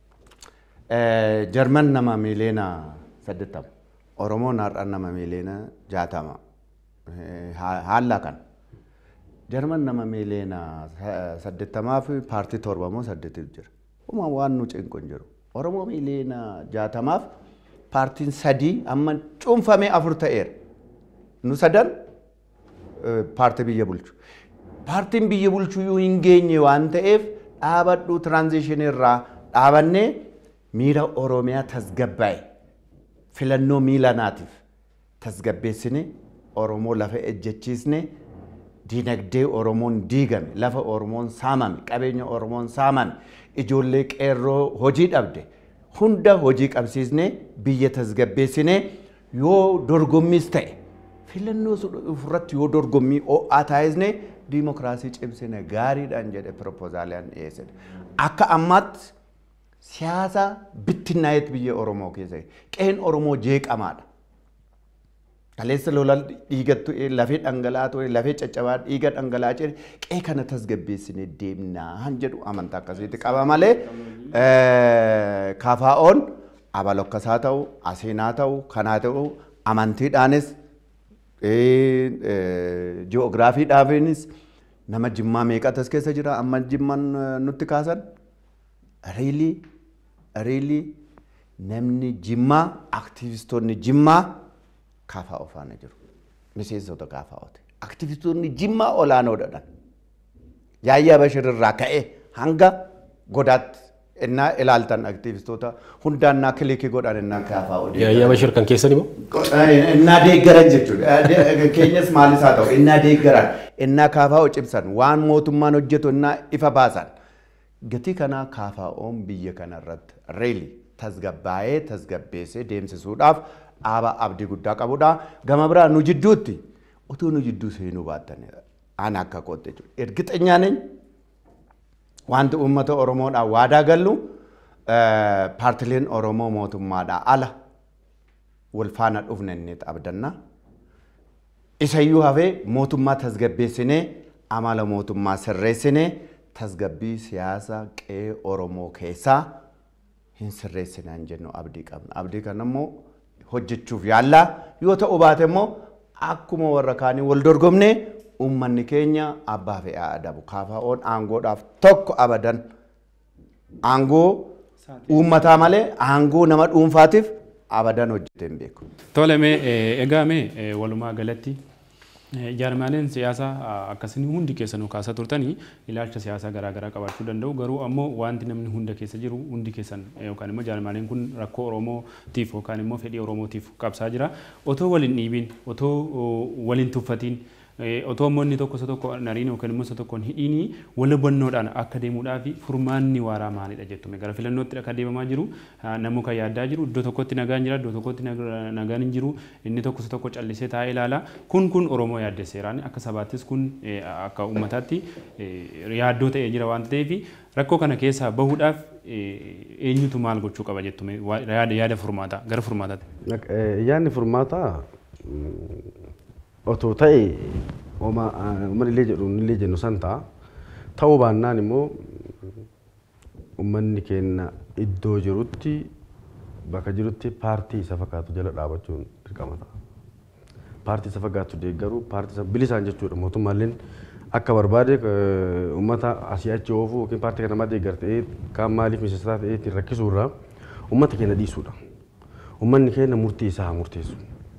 Jarman nama miliyoona saddeettama Oromoon har'a nama miliyoona jaatama haala kan Jarman nama miliyoona saddeettamaa fi paartii torba moo saddeetiif jira. Uma waan nu cinqu hin jiru. Oromoo miliyoona jaatamaaf paartiin sadii amma cuunfamee afur ta'eera. Nu sadan paartii biyya bulchu. Paartiin biyya bulchuu yoo hin geenye waan ta'eef dhaabadhu tiraanzishinii irraa dhaabannee miira Oromiyaa tasgabbaa'e filannoo miilanaatiif tasgabbeessine Oromoo lafa ejjechiisne dinagdee Oromoon diigame lafa Oromoon saamame qabeenya Oromoon saamame ijoollee qeerroo hojii dhabde hunda hojii qabsiisne biyya tasgabbeessine yoo dorgommis ta'e filannoo irratti yoo dorgommii ho'aa taasisne diimokiraasii cimsine gaariidhaan jedhe proposaalaan dhiyeessine. Akka ammaatti siyaasa bittinnaa'eet biyya Oromoo keessa qeen Oromoo jeeqamaadha. Kaleessa lola dhiigattu lafee dhangala'aa ture lafee caccabaa dhiiga dhangala'aa jire qee kana tasgabbeessine deemnaa han jedhu amantaa akkasiitti qaba malee kaafaa'oon abalokkasaa ta'u, aseenaa ta'u, kanaa ta'u, amantiidhaanis, ji'oogiraafiidhaafiinis nama Jimmaa meeqatu as keessa jira amma Jimmaan nutti kaasan? Riilii, riilii namni Jimmaa, aktivistoonni Jimmaa kaafaa ofaana jiru. Miseensota kaafaa oote. Aktivistoonni Jimmaa olaanoodhaan. Yaayyaa Bashirraa ka'ee hanga godaatti innaa ilaaltan aktivistoota hundaannaa kilikii godhan innaa kaafaa odeeffannoo. Yaayyaa Bashir kan keessan immoo? Innaa deeggaran jechuudha. Keenyas maalis haa ta'u innaa deeggaran innaa kaafaa cimsan waan mootummaan hojjetu innaa ifa baasan. Gatii kanaa kaafaa'oon biyya kanarratti reeli tasgabbaa'ee tasgabbeessee deemsisuudhaaf dhaaba abdii guddaa qabudha. Gama biraa nu jidduutti utuu nu jidduu seenuu baattanidha. Ani akka kootte jechuudha. Ergixanyaa neen wanti uummata Oromoodhaan waadaa gallu paartileen Oromoo mootummaadhaan ala wal faana dhufne inni abdanna. Isayyuu hafee mootummaa tasgabbeessinee amala mootummaa sirreessinee tasgabbii siyaasa qe'ee Oromoo keessaa hin sirreessinaan jennu abdii qabna. Abdii kana immoo hojjechuuf yaallaa yoo ta'u baate immoo akkuma warra kaanii wal dorgomnee ummanni keenya abbaa fi adabu kaafaa'oon aangoodhaaf tokko abadan aangoo uummataa malee aangoo nama dhuunfaatiif abadan hojjetee hin beeku. Toleme egaa mee walumaa galatti jaarmiyaaleen siyaasaa akkasiin hundi keessanuu kaasaa turtanii ilaalcha siyaasaa garaa garaa qabaachuu danda'u garuu ammoo wanti namni hunda keessa jiru hundi keessan yookaan immoo jaarmiyaaleen kun rakkoo Oromootiif yookaan immoo fedhii Oromootiif qabsaa jira otoo waliin dhiibiin otoo waliin tuffatiin otoo moonni tokko isa tokko nariin yookaan immoo isa tokkoon hidhiinii wal hubannoodhaan akka deemuudhaaf furmaanni waaraa maalidha jettume gara filannootti akka deemamaa jiru namuu kan yaaddaa jiru iddoo tokkotti nagaan jira iddoo tokkotti nagaan hin jiru inni tokko isa tokko callisee taa'ee ilaala kun kun Oromoo yaaddeesseeraan akka sabaattis kun akka uummataatti yaaddoo ta'ee jira waan ta'eef rakkoo kana keessaa bahuudhaaf eenyutu maal gochuu qaba jettume yaada furmaataa gara furmaataatti. Yaadni furmaataa otoo ta'e uummanni illee jedhu illee jennu san ta'a. Ta'uu baannaan immoo uummanni keenya iddoo jirutti bakka jirutti paartii isa fakkaatu jala dhaabachuun dirqama ta'a. Paartii isa fakkaatu deeggaruu paartii isa bilisaan jechuudha mootummaalleen akka barbaade uummata asii achi oofuu yookiin paartii kana maddee deeggartee kaan maaliif miseensaa ta'ee ittiin rakkisuu irraa uummata keenya dhiisuudha. Uummanni keenya murtii isaa haa murteessu.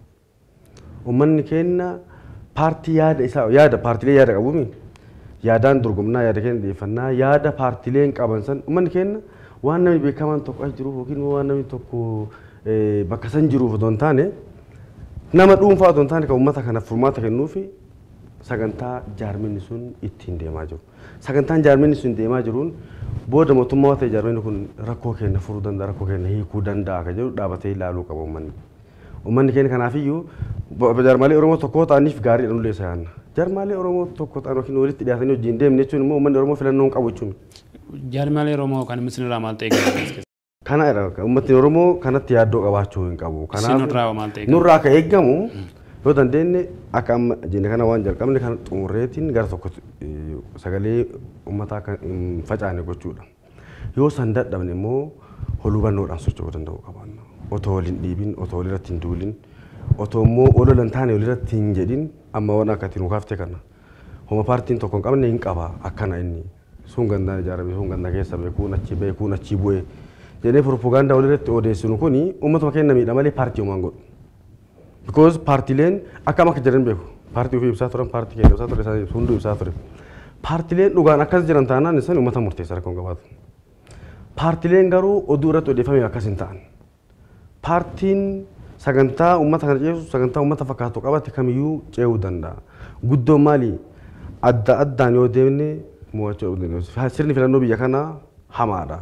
Uummanni keenya paartii yaada isaa yaada paartiilee yaada qabuumi yaadaan dorgomnaa yaada keenya dhiyeeffannaa yaada paartiileen qaban san uummanni keenya waan namni beekamaan tokko as jiruuf yookiin waan namni tokko bakka san jiruuf otoo hin taane nama dhuunfaa otoo hin taane kan uummata kanaaf furmaata kennuufi sagantaa jaarminni sun ittiin deemaa jiru. Sagantaan jaarminni sun deemaa jiruun booda mootummaa ta'e jaarminni kun rakkoo keenya furuu danda'a rakkoo keenya hiikuu danda'a kan jedhu dhaabatee ilaaluu qaba uummanni. Uummanni keenya kanaafiyyuu jaarmaalee Oromoo tokko ta'aniif gaariidha nullee isa yaadna. Jaarmaalee Oromoo tokko ta'an yookiin walitti dhiyaatanii wajjin deemne jechuun immoo uummanni Oromoo filannoo hin qabu jechuun. Jaarmaalee Oromoo kan misirraa maal ta'e eegamu? Kana irraa uummatni Oromoo kanatti yaaddoo qabaachuu hin qabu. Kanaaf nurraa akka eegamu yoo dandeenye akka amma jenne kana waan jalqabne kan xumurreetiin gara tokko sagalee uummataa akka hin facaane gochuudha. Yoo san dadhabne immoo ol hubannoodhaan socho'uu danda'uu qabaanna. Otoo waliin dhiibin, otoo walirratti hin duulin, otoo immoo ololan taane walirratti hin jedhin amma waan akka ittiin ukaaftee kana. Homa paartiin tokko hin qabne hin qaba akkana inni. Sun gandaan ijaarame, sun ganda keessa bee, kuun achi bee, kuun achi bu'ee. Jedhee propagaandaa walirratti odeessinu kuni uummatuma keenya miidha malee paartii uumaan godhu. Because paartiileen akkam akka jiran beeku. Paartii ofii ibsaa turan, paartii keenya ibsaa ture, isaan hunduu ibsaa ture. Paartiileen dhugaan akkas jiran taanaan isaan uummata murteessa rakkoon qabaatu. Paartiileen garuu oduu irratti odeeffame akkas hin ta'an. Paartiin sagantaa uummata kana ceesu sagantaa uummata fakkaatu qabate kamiyyuu ce'uu danda'a. Guddoon maali adda addaan yoo deemne mo'achuu dandeenya. Sirni filannoo biyya kanaa hamaadha.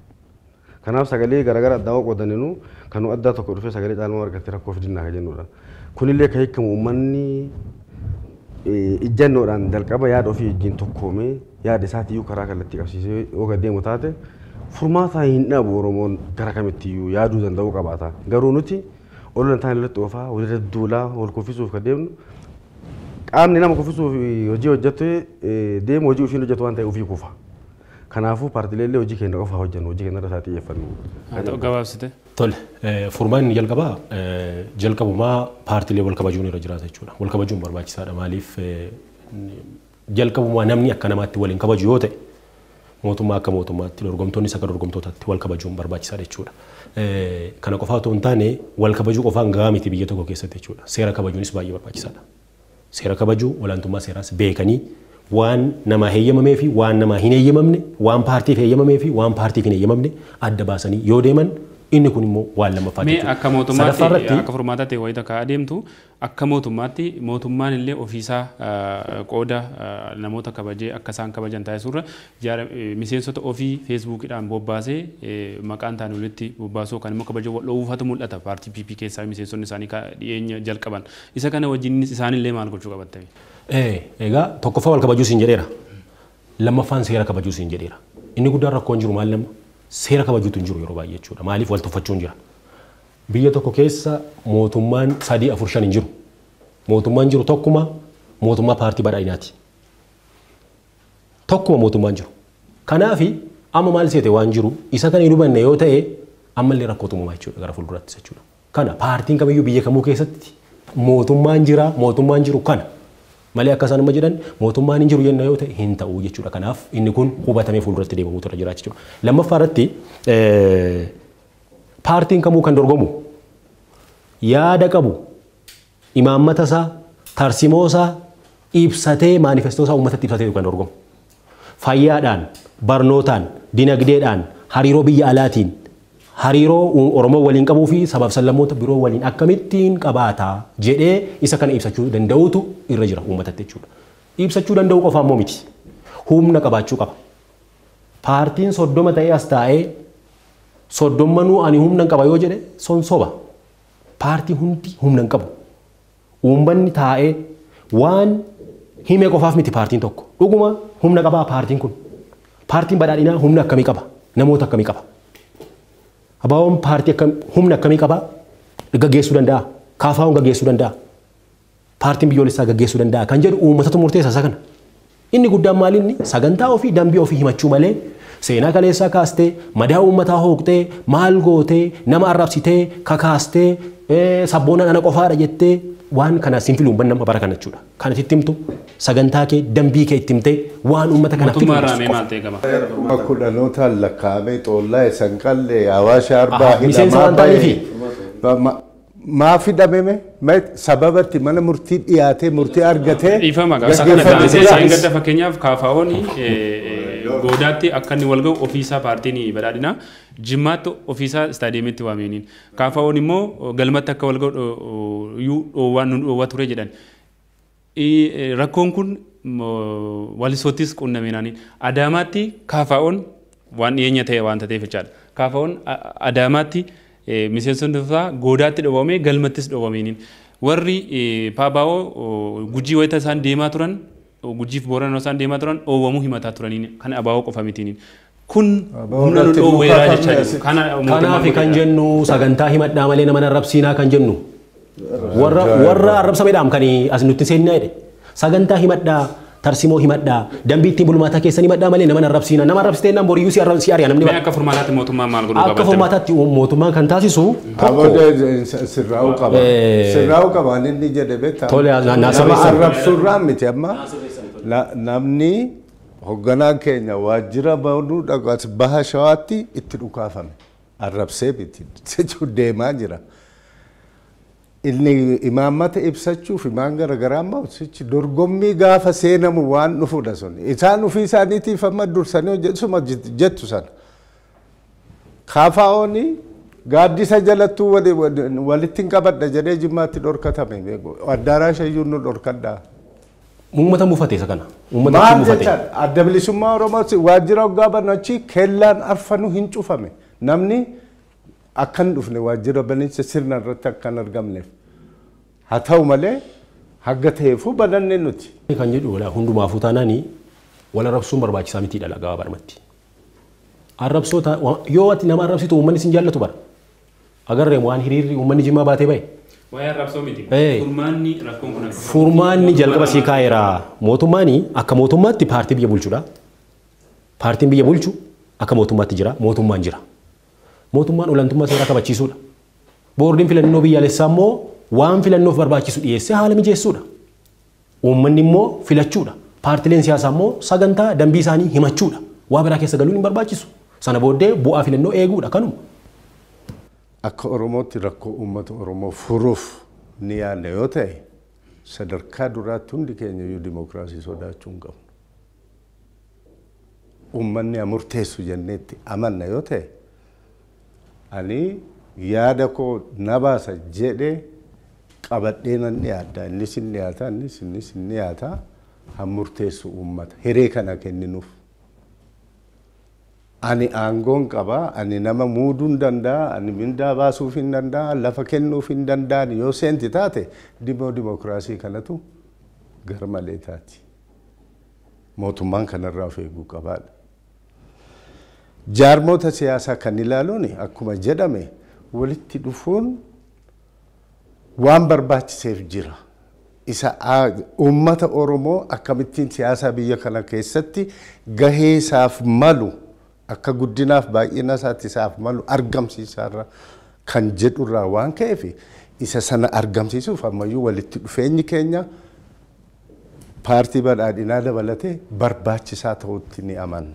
Kanaaf sagalee garaagaraa addaa qoodanninu kan addaa tokko dhufee sagalee caalmaa argattee rakkoo fidinaa kan jennudha. Kunillee kan hiikamu uummanni ijjannoodhaan jalqaba yaada ofii wajjin tokkoomee yaada isaatiiyyuu karaa kallattii qabsiisee yoo deemu taate furmaata hin dhabu Oromoon gara kamittiyyuu yaaduu danda'uu qabaata. Garuu nuti ololan taane irratti oofaa walirra duulaa wal kuffisuuf kan deemnu qaamni nama kuffisuuf hojii hojjetu deemu hojii ofiin hojjetu waan ta'e ofii kufa. Kanaafuu paartiilee hojii keenya qofa hojjennu hojii keenya irratti xiyyeeffannu. Haa ta'u gabaabsite. Tole furmaanni jalqabaa jalqabumaa paartiilee wal kabajuun irra jiraata jechuudha. Wal kabajuun barbaachisaadha. Maaliif jalqabumaa namni akka namaatti waliin kabaju yoo ta'e mootummaa akka mootummaatti dorgomtoonni akka dorgomtootaatti wal kabajuun barbaachisaadha jechuudha. Kana qofaa otoo hin taane wal kabajuu qofaan gahaa miti biyya tokko keessatti jechuudha. Seera kabajuunis baay'ee barbaachisaadha. Seera kabajuu olaantummaa seeraas beekanii waan nama heeyyamamee fi waan nama hin heeyyamamne waan paartiif heeyyamamee fi waan paartiif hin heeyyamamne adda baasanii yoo deeman inni kun immoo waan lammaffaati. Mee akka mootummaatti akka furmaata ta'e wayita kaa adeemtu akka mootummaatti mootummaan illee ofiisaa qooda namoota kabajee akka isaan kabajan taasisuurra miseensota ofii feesbuukidhaan bobbaasee maqaan taane walitti bobbaasuu kan immoo kabaja wal dhoowwufatu mul'ata paartii P P keessaa miseensonni isaanii dhiyeenya jalqaban isa kana wajjin isaanillee maal gochuu qabattame. Egaa tokkoffaa wal kabajuu siin jedheera. Lammaffaan seera kabajuu siin jedheera. Inni guddaan rakkoon jiru maal nama seera kabajuutu hin jiru yeroo baay'ee jechuudha. Maaliif wal tuffachuun jira. Biyya tokko keessa mootummaan sadii afur shan hin jiru. Mootummaan jiru tokkuma mootummaa paartii badhaadhinaati. Tokkuma mootummaan jiru. Kanaafi amma maal seete waan jiru isa kana hin hubanne yoo ta'e ammallee rakkootu uumamaa jechuudha gara fuulduraattis jechuudha. Kana paartiin kamiyyuu biyya kamuu keessatti mootummaan jira mootummaan jiru kana. Malee akka isaan amma jedhan mootummaan hin jiru jenna yoo ta'e hin ta'u jechuudha. Kanaaf inni kun hubatamee fuulduratti deemamuutu irra jira jechuudha. Lammaffaa irratti paartiin kamuu kan dorgomu yaada qabu imaammata isaa tarsimoo isaa ibsatee maanifestoo isaa uummatatti ibsateetu kan dorgomu. Fayyaadhaan, barnootaan, dinagdeedhaan, hariiroo biyya alaatiin, hariiroo Oromoo waliin qabuu fi sabaaf sablammoota biroo waliin akkamittiin qabaataa jedhee isa kana ibsachuu danda'utu irra jira uummatatti jechuudha. Ibsachuu danda'u qofa ammoo miti. Humna qabaachuu qaba. Paartiin soddoma ta'ee as taa'ee soddommanuu ani humna qaba yoo jedhe son soba. Paartiin hundi humna qabu. Uummanni taa'ee waan hime qofaaf miti paartiin tokko. Dhuguma humna qabaa paartiin kun. Paartiin badhaadhinaa humna akkamii qaba? Namoota akkamii qaba? Abaawoon paartii akkam humna akkamii qaba? Gaggeessuu danda'a. Kaafaawwan gaggeessuu danda'a. Paartiin biyyoolessaa gaggeessuu danda'a. Kan jedhu uummatatu murteessa isa kana. Inni guddaan maalinni sagantaa ofii dambii ofii himachuu malee seenaa kaleessaa kaastee madaa uummataa hooqxee maal gootee nama arrabsitee kakaastee sabboonaan ana qofaadha jettee waan kana siin filuun nama bara kana jechuudha. Kan itti himtu sagantaa kee dambii kee itti himtee waan uummata kana filuun. Mootummaa raamee maal ta'e gama? Kudhanootaan lakkaa'amee xoollaa isan qallee hawaasa arbaa hidhamaa maaf hidhameme sababatti mana murtii dhiyaatee murtii argatee. Dhiifama gaafsa isaan gadda fakkeenyaaf kaafaa'oon goodaatti akka inni wal ga'u ofiisaa paartiin badhaadhinaa jimmaatti ofiisaa istaadiyeemitti waamaniin kaafaa'oon immoo galmatti akka wal ga'u dhoowwaan nu dhoowwaa ture jedhan. Rakkoon kun walisoottis qunnameenaaniin Adaamaatti kaafaa'oon waan dhiyeenya ta'e waan ta'eef jechaadha. Kaafaa'oon Adaamaatti miseensonni isaa goodaatti dhoowwamee galmattis dhoowwamaniin warri paabaa'oo gujii wayita isaan deemaa turan gujiif booranoo isaan deemaa turan dhoowwamuu himataa turaniin kan abaa'oo qofa mitiin kun humna nu dhoowweeraa jecha kanaaf kan jennu sagantaa himadhaa malee nama arrabsiinaa kan jennu warra warra arrabsameedhaam kan as nutti seennaa jedhe sagantaa himadhaa tarsimoo himadhaa dambii ittiin bulmaataa keessan himadhaa malee nama arrabsiinaa nama arrabsitee nama boriyyuu si arrabsi ari'a namni akka furmaataatti mootummaan maal godhuu qaba akka furmaataatti mootummaan kan taasisu sirraa'uu qaba sirraa'uu qaba inni jedhe beektaa tole arrabsuurraa miti amma namni hoogganaan keenya waajjira baanuu dhaqas baha shawaatti itti dhukaafame arrabsee biti jechuun deemaa jira. Inni imaammata ibsachuuf imaan garagaraa amma sichi dorgommii gaafa seenamu waan dhufuudha sun isaan ofii isaaniitiif amma dursanii hojjetusuma jettu sana kaafaa'ooni gaaddisa jalattuu walitti hin qabadha jedhee jimmaatti dhorkatame addaaraasha iyyuu nu dhorkadhaa. Uummata mufate isa kana. Uummata mufate. Adda bilisummaa Oromoo waajjira hoggaa banachi kellaan arfanu hin cufame namni akkan dhufne waajjira banicha sirna irratti akkan argamneef haa ta'u malee hagga ta'eefuu bananne nuti. Kan jedhu hundumaafuu taanaanii wal arrabsuun barbaachisaa miti dhala gabaa barmatti. Arrabsoota yoo ati nama arrabsitu uummanni sin jaallatu bara. Agarree waan hiriirri uummanni jimmaa baatee bahe. Waa'ee arrabsoo miti. Furmaanni rakkoon kun akka. Furmaanni jalqaba sii kaa'eera. Mootummaani akka mootummaatti paartii biyya bulchuudha. Paartiin biyya bulchu akka mootummaatti jira, mootummaan jira. Mootummaan olaantummaa seeraa kabachiisuudha. Boordiin filannoo biyyaalessaa immoo waan filannoof barbaachisu dhiyeessee haala mijeessuudha. Uummanni immoo filachuudha. Paartileen siyaasaa immoo sagantaa dambii isaanii himachuudha. Waa biraa keessa galuun hin barbaachisu. Sana booddee bu'aa filannoo eeguudha kanuma. Akka Oromootti rakkoo uummata Oromoo furuuf ni yaadne yoo ta'e sadarkaa duraatti hundi keenya iyyuu dimookiraasii sodaachuu hin qabnu. Uummanni amurteessu jenneetti amanna yoo ta'e ani yaada koo na baasa jedhee qabadhee nan dhiyaadha. Innis hin dhiyaata, innis innis hin dhiyaata. Hamurteessu uummata hiree kana kenninuuf. Ani aangoon qaba, ani nama muuduu hin danda'a, ani mindaa baasuuf hin danda'a, lafa kennuuf hin danda'an yoo seenti taate dimoo dimookiraasii kanatu gar malee taati. Mootummaan kanarraa of eeguu qabaadha. Jaarmoota siyaasaa kan ilaaluun akkuma jedhame walitti dhufuun waan barbaachiseef jira. Isa uummata Oromoo akkamittiin siyaasa biyya kana keessatti gahee isaaf malu akka guddinaaf baay'ina isaatti isaaf malu argamsiisaarra kan jedhurraa waan ka'eef isa sana argamsiisuuf ammayyuu walitti dhufeenyi keenya paartii badhaadhinaa dabalatee barbaachisaa ta'utti ni amanna.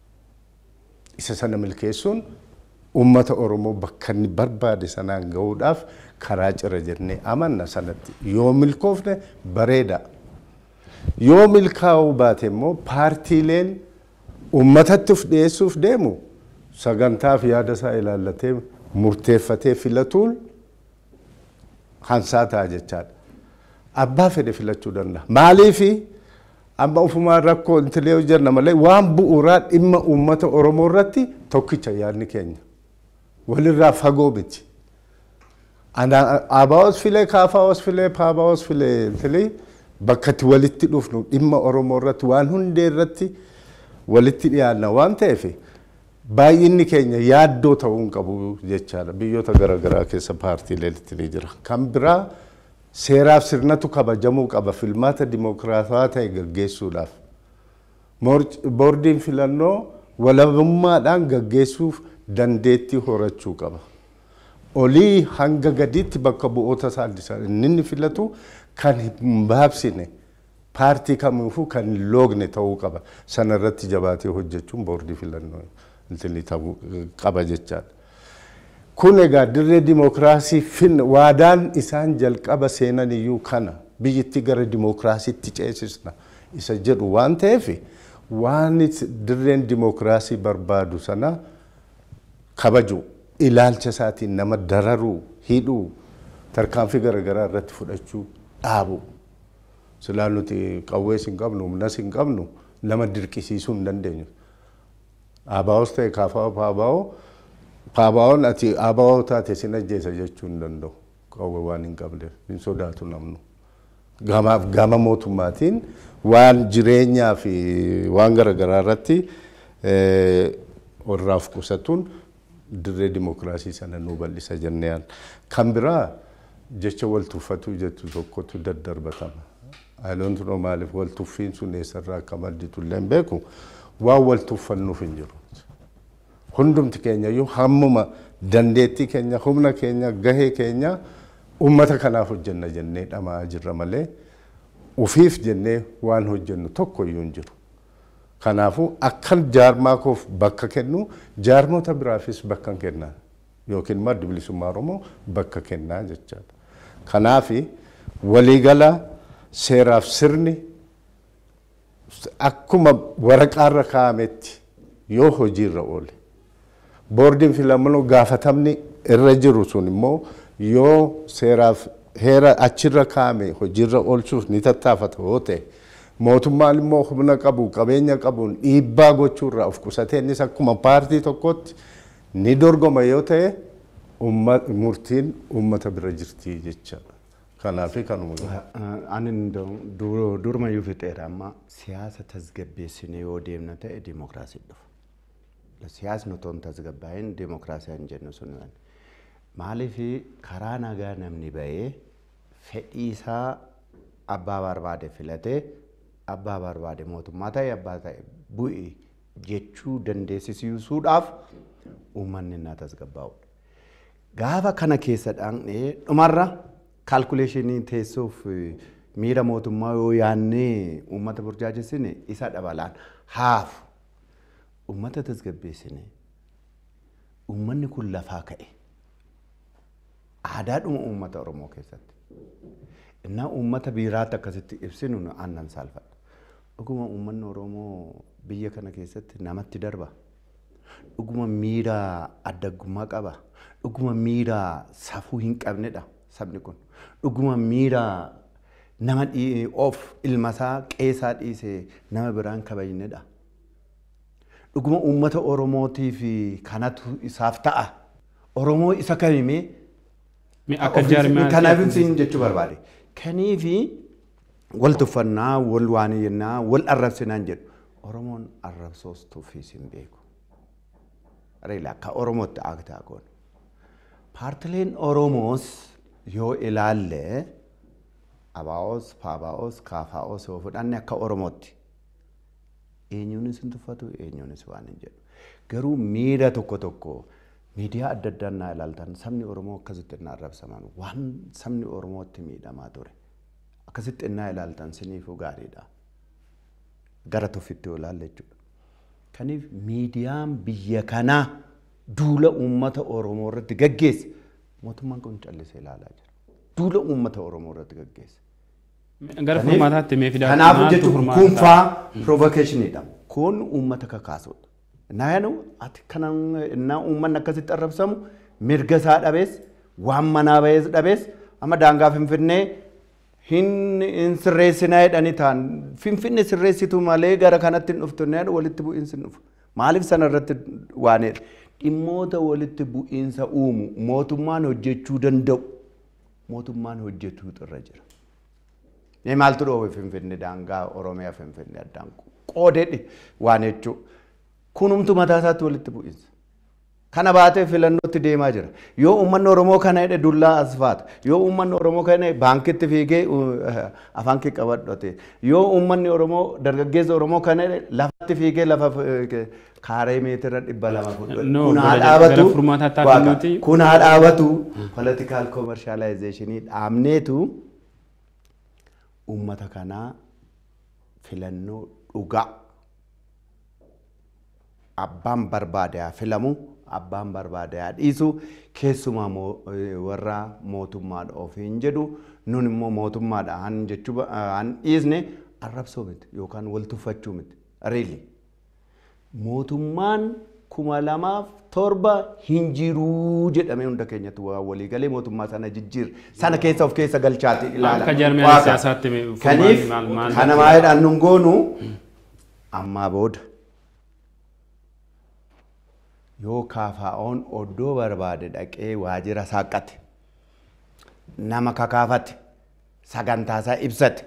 Isa sana milkeessuun uummata Oromoo bakka inni barbaade sanaan gahuudhaaf karaa cira jennee amanna sanatti. Yoo milkoofne bareeda. Yoo milkaa'uu baate immoo paartiileen uummatatti of dhiyeessuuf deemu sagantaaf yaada isaa ilaallatee murteeffatee filatuun hansaa ta'a jechaadha. Abbaa fedhe filachuu danda'a. Maaliifi amma ofumaa rakkoo intilee hojjenna malee waan bu'uuraa dhimma uummata Oromoo irratti tokkicha yaadni keenya. Walirraa fagoo miti. Abaa'os filee kaafaa'os filee paabaa'os filee intilee bakka itti walitti dhufnu dhimma Oromoo irratti waan hundee irratti walitti dhiyaanna waan ta'eef baay'inni keenya yaaddoo ta'uu hin qabu jechaadha. Biyyoota garaagaraa keessa paartiileetti ni jira. Kan biraa seeraaf sirnatu kabajamuu qaba filmaata dimookiraatawaa ta'e gaggeessuudhaaf. Boordiin filannoo walabummaadhaan gaggeessuuf dandeettii horachuu qaba. Olii hanga gadiitti bakka bu'oota isaa inni filatu kan hin baabsine paartii kamiifuu kan hin loogne ta'uu qaba. Sana irratti jabaatee hojjechuun boordii filannoo inni ta'uu qaba jechaadha. Kun egaa dirree dimookiraasii fin waadaan isaan jalqaba seenan iyyuu kana biyyatti gara dimookiraasiitti ceesisna isa jedhu waan ta'eef waan dirreen dimookiraasii barbaadu sana kabaju ilaalcha isaatiin nama dararuu hidhuu tarkaanfii garaagaraa irratti fudhachuu dhaabu. Silaan nuti qawwees hin qabnu humnas hin qabnu nama dirqisiisuu hin dandeenyu. Abaa'os ta'e kaafaa'oo paabaa'oo paabaa'oon ati abaa'oo taate sin ajjeesa jechuu hin danda'u. Qawwee waan hin qabneef hin sodaatu namnu. Gamaaf gama mootummaatiin waan jireenyaa fi waan garaagaraa irratti warraaf qusatuun dirree dimookiraasii sana nu bal'isa jennee kan biraa jecha wal tuffatu jettu tokkotu daddarbatama. Ayiloon tunoo maaliif wal tuffiin sun eessarraa akka madditu illee hin beeku waan wal tuffannuuf hin jiru. Hundumti keenya iyyuu hammuma dandeettii keenya humna keenya gahee keenya uummata kanaaf hojjenna jennee dhamaa jirra malee ufiif jennee waan hojjennu tokko iyyuu hin jiru. Kanaafuu akkan jaarmaa koof bakka kennu jaarmoota biraafis bakka kenna yookiin maddi bilisummaa Oromoo bakka kennaa jechaadha. Kanaafi waliigala seeraaf sirni akkuma waraqaarra kaa'ametti yoo hojiirra oole. Boordiin filannoo gaafatamni irra jiru sun immoo yoo seeraaf heera achirra kaa'ame hojiirra oolchuuf ni tattaafata yoo ta'e mootummaan immoo humna qabu qabeenya qabuun dhiibbaa gochuurraa of qusatee innis akkuma paartii tokkotti ni dorgoma yoo ta'e murtiin uummata bira jirti jechaadha. Kanaafi kanuma. Ani durma iyyuu fixeera amma siyaasa tasgabbeessine yoo deemna ta'e dimookiraasii dhufa. Siyaasni otoo hin tasgabbaa'in dimookiraasii hin jennu sun maaliif karaa nagaa namni bahee fedhii isaa abbaa barbaade filatee abbaa barbaade mootummaa ta'e abbaa ta'e bu'i jechuu dandeessisuudhaaf uummanni naa tasgabbaa'u. Gaafa kana keessa dhaanee dhumarra kaalkuleeshinii teessuuf miira mootummaa yoo yaannee uummata burjaajessine isa dabalaan haafu uummata tasgabbeessine uummanni kun lafaa ka'e aadaadhuma uummata Oromoo keessatti innaa uummata biiraatti akkasitti ibsinu aannan saalfadha. Dhuguma uummanni Oromoo biyya kana keessatti namatti darba. Dhuguma miira addaggummaa qaba. Dhuguma miira safuu hin qabnedha sabni kun. Dhuguma miira nama of ilmasaa qeesaa dhiisee nama biraan kabajnedha. Dhuguma uummata Oromootiif kanatu isaaf ta'a. Oromoo isa kamimee akka jaarmiyaalee kanaaf ibsin jechuu barbaade. Kaniifi wal tuffannaa, wal waan yennaa, wal arrabsinaan jedhu. Oromoon arrabsoos tuffiis hin beeku. Reela akka Oromootti aagtaa goonu. Paartileen Oromoos yoo ilaalle abaa'oos, paabaa'oos, kaafaa'oos yoo fudhanne akka Oromootti. Eenyuunis hin tuffatu, eenyuunis waan hin jedhu. Garuu miira tokko tokko miidiyaa adda addaa naa ilaaltan sabni Oromoo akkasitti innaa arrabsaman waan sabni Oromootti miidhamaa ture. Akkasitti innaa ilaaltan siniifuu gaariidha. Gara tuffitti yoo ilaalle jechuudha. Kaniif miidiyaan biyya kanaa duula uummata Oromoo irratti gaggeesse mootummaan kun callisee ilaalaa jira. Duula uummata Oromoo irratti gaggeesse. Gara furmaataatti mee fidaa kanaaf jechuun kun faa provocationidha. Kun uummata kakaasudha. Naayanu ati kanan innaa uummanni akkasitti arrabsamu mirga isaa dhabees waan manaa bahees dhabees amma daangaa Finfinnee hin sirreessinaa jedhanii ta'an Finfinnee sirreessitu malee gara kanatti hin dhuftu walitti bu'iinsi hin dhufu. Maaliif sana irratti waanedha? Dhimmoota walitti bu'iinsa uumu mootummaan hojjechuu danda'u mootummaan hojjetuutu irra jira. Mee maaltu dhoowwe Finfinnee daangaa Oromiyaa Finfinnee addaan qoodedhe waan jechuudha. Kunumtu mataa isaatti walitti bu'iinsa. Kana baatee filannootti deemaa jira. Yoo uummanni Oromoo kana jedhe dullaa asfaata. Yoo uummanni Oromoo kana baankitti fiigee afaan kee qabadhote. Yoo uummanni Oromoo dargaggeessa Oromoo kana jedhe lafatti fiigee lafa kaaree meetira dhibba lama fudhatu. Kun haa dhaabatu. Kun haa dhaabatu. Political commercializationii dhaabneetu uummata kanaa filannoo dhugaa. Abbaan barbaade haa filamu, abbaan barbaade haa dhiisu, keessumaa warra mootummaadha ofiin jedhu, nun immoo mootummaadha han jechuu han dhiisne arrabsoo miti yookaan wal tuffachuu miti. Reeli. Mootummaan kuma lamaaf torba hin jiruu jedhamee hunda keenyatti walii galee mootummaa sana jijjiir sana keessa of keessa galchaati ilaala. Akka jaarmiyaalee siyaasaatti kaniif kana maayidhaan nun goonu ammaa booda. Yoo kaafaa'oon oddoo barbaade dhaqee waajjira saaqate nama kakaafate sagantaasaa ibsate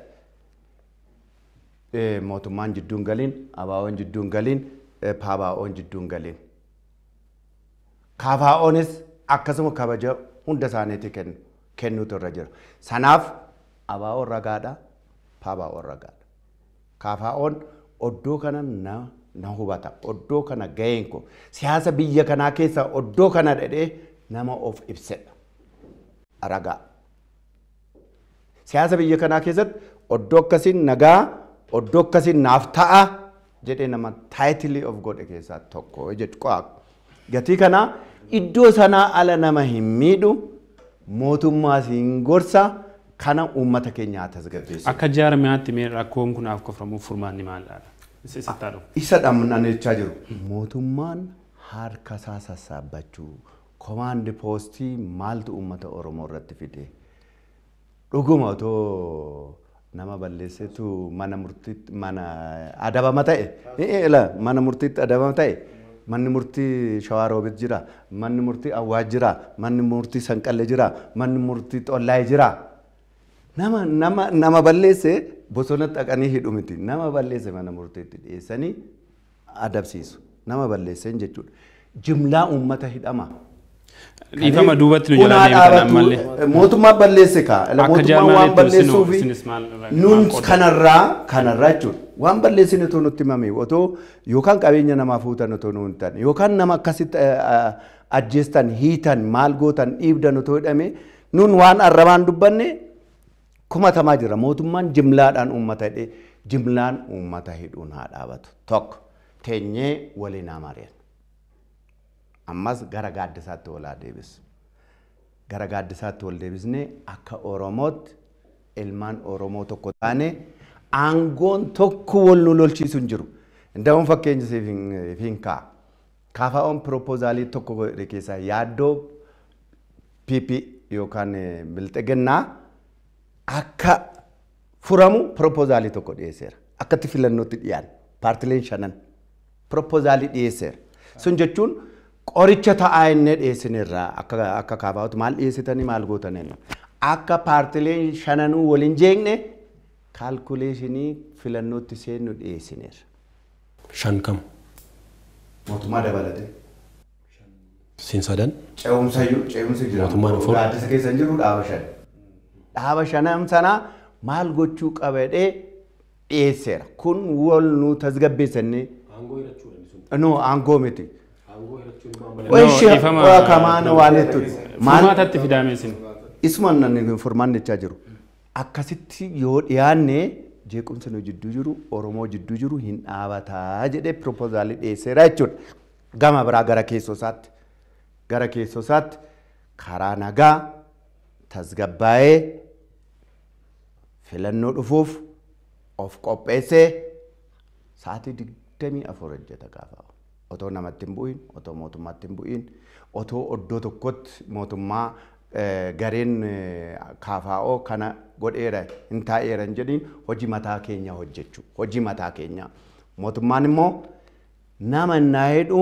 mootummaan jidduun galiin abaa'oon jidduun galiin paabaa'oon jidduun galiin kaafaa'oonis akkasuma kabaja hunda isaaniitti kennu kennuutu irra jira. Sanaaf abaa'oon ragaadha paabaa'oon ragaadha. Kaafaa'oon oddoo kana na na hubata oddoo kana ga'een ko siyaasa biyya kanaa keessa oddoo kana dhedhee nama of ibsedha ragaa siyaasa biyya kanaa keessatti oddoo akkasiin nagaa oddoo akkasiin naaf ta'a jedhee nama taayitilii of godhe keessaa tokko jechuudha. Gatii kana iddoo sanaa ala nama hin miidhu mootummaas hin gorsa kana uummata keenyaa tasgabbeessu. Akka jaarmiyaatti mee rakkoon kun af koframuuf furmaanni maalidha? Isa dhamnaan jechaa jiru. Mootummaan harka isaa sassaabbachuu komaandi poostii maaltu uummata Oromoo irratti fide. Dhuguma otoo nama balleessetu mana murtiitti mana adabama ta'e mana murtiitti adabama ta'e manni murtii Shawaa Roobit jira manni murtii Awwaaj jira manni murtii Sanqallee jira manni murtii Xollaayee jira. Nama nama nama balleesse bosona dhaqanii hidhu miti. Nama balleesse mana murtiitti dhiyeessanii adabsiisu. Nama balleessan jechuudha. Jimlaa uummata hidhama. Dhiifama duubatti nu jalaa deebitan ammallee. Mootummaa balleesse kaa. Mootummaa waan balleessuufi nuun kanarraa kanarraa jechuudha. waan balleessine otoo nutti himame otoo yookaan qabeenya namaa fuutan otoo nu hin taane yookaan nama akkasitti ajjeestan hiitan maal gootan dhiibdan otoo hidhame nun waan arrabaan dubbanne kumatamaa jira mootummaan jimlaadhaan uummata hidhee jimlaan uummata hidhuun haa dhaabatu tokko teenyee waliin haa mari'an ammas gara gaaddisaatti wal haa deebisu gara gaaddisaatti wal deebisnee akka Oromootti ilmaan Oromoo tokko taane aangoon tokko wal nu lolchiisu hin jiru. Indaan fakkeenya siif hin kaa. Kaafaa'oon proposaalii tokko keessaa yaaddoo P P yookaan bilxegennaa akka furamu proposaalii tokko dhiyeesseera. Akkatti filannootti dhiyaan paartileen shanan proposaalii dhiyeesseera. Sun jechuun qoricha ta'aa inni dhiyeessineerraa akka akka kaafaa'ootu maal dhiyeessitanii maal gootanii akka paartileen shananuu waliin jeeqne kalkuleeshinii filannootti seennu dhiyeessineera. Shan kam? Mootummaa dabalate. Siin sadan? Ce'umsayyuu ce'umsi jira. Mootummaan afur. Gaaddisa keessa hin jiru dhaaba shan. Dhaaba shanan sanaa maal gochuu qabadhee dhiyeesseera. Kun wal nu tasgabbeessannee. Aangoo hirachuudha. No aangoo miti. Aangoo hirachuun maamala. Waa kamaana waan jettuudha. Furmaatatti fidaameessin. Isumaan nan furmaannechaa jiru. Akkasitti yoo dhiyaanne jeequmsa nu jidduu jiru Oromoo jidduu jiru hin dhaabataa jedhee proposaalii dhiyeesseera jechuudha. Gama biraa gara keessoo isaatti gara keessoo isaatti karaa nagaa tasgabbaa'ee filannoo dhufuuf of qopheessee sa'aatii digdamii afur hojjeta gaafa. Otoo namatti hin bu'in, otoo mootummaatti hin bu'in, otoo oddoo tokkotti mootummaa gareen kaafaa'oo kana godheera hin taa'eera hin jedhin hojii mataa keenya hojjechuu hojii mataa keenya mootummaan immoo nama naa hidhu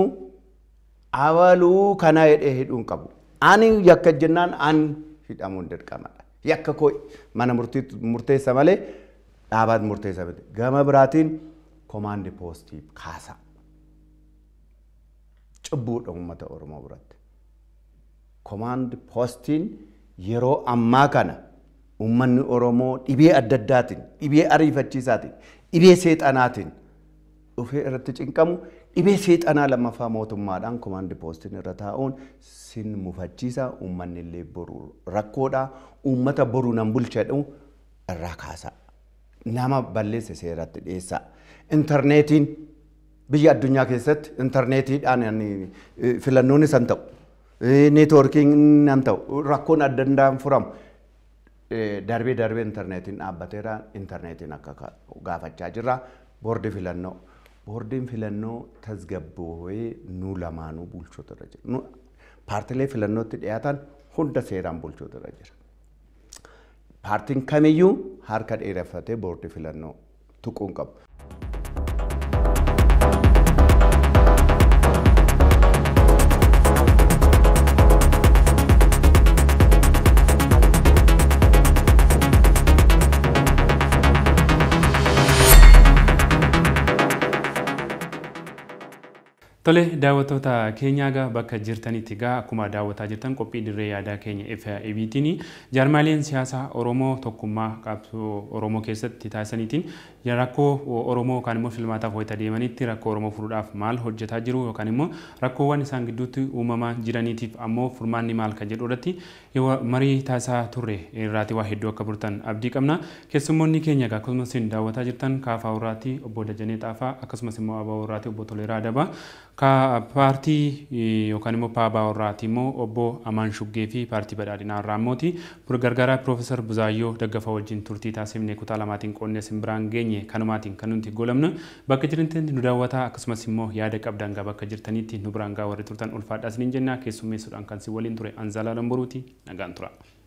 abaluu kana hidhee hidhuu hin qabu ani yakka jennaan ani hidhamuun dirqamadha yakka koo mana murteessa malee dhaabaat murteessa miti gama biraatiin komaandi poostii kaasa cubbuudha uummata Oromoo biratti. Command postiin yeroo ammaa kana uummanni Oromoo dhibee adda addaatiin, dhibee ariifachiisaatiin, dhibee seexanaatiin dhufee irratti cinqamu dhibee seexanaa lammaffaa mootummaadhaan command postiin irra taa'uun sin mufachiisa uummanni illee boru rakkoodha uummata boru nan bulchadhu irraa kaasa nama balleesse seeratti dhiyeessa intarneetiin biyya addunyaa keessatti intarneetiidhaan filannoon san ta'u. Networking nan ta'u rakkoon adda addaan furamu darbee darbee intarneetiin dhaabbateera intarneetiin akka gaafachaa jirra boordi filannoo boordiin filannoo tasgabboowee nu lamaanuu bulchoota irra jira paartilee filannootti dhiyaatan hunda seeraan bulchoota irra jira paartiin kamiyyuu harka dheereffatee boordi filannoo tuquun qabu. Tole daawwattoota keenyaa gaa bakka jirtanitti gaa akkuma daawwataa jirtan qophii dirree yaadaa keenya F I B tiin jaarmaaleen siyaasa Oromoo tokkummaa qabsoo Oromoo keessatti taasisaniitiin rakkoo Oromoo yookaan immoo filmaataaf wayita deemanitti rakkoo Oromoo furuudhaaf maal hojjetaa jiru yookaan immoo rakkoowwan isaan gidduutti uumamaa jiraniitiif ammoo furmaanni maal kan jedhu irratti marii taasisaa turre irraati waa hedduu akka burtan abdii qabna keessummoonni keenya gaa akkasumas daawwataa jirtan kaafaa urraati obbo Dajanee Xaafaa akkasumas immoo abaa urraati obbo Toleeraa Adabaa ka paartii yookaan immoo paabaa urraati immoo obbo Amaan Shuggee fi paartii badhaadhinaa irraammooti gargaaraa Piroofeesar Buzaayyoo Daggafaa wajjin turtii taasifne kutaa lamaatiin qoonnee simbiraan geenye kanumaatiin kan nuti golamnu bakka jirtanitti nu daawwataa akkasumas immoo yaada qabdan gaa bakka jirtanitti nu biraan gaa warri turtan ulfaadhaa isiniin jenna keessummeessuudhaan kan si waliin ture Anzaalaa Lamboruuti nagaan tura.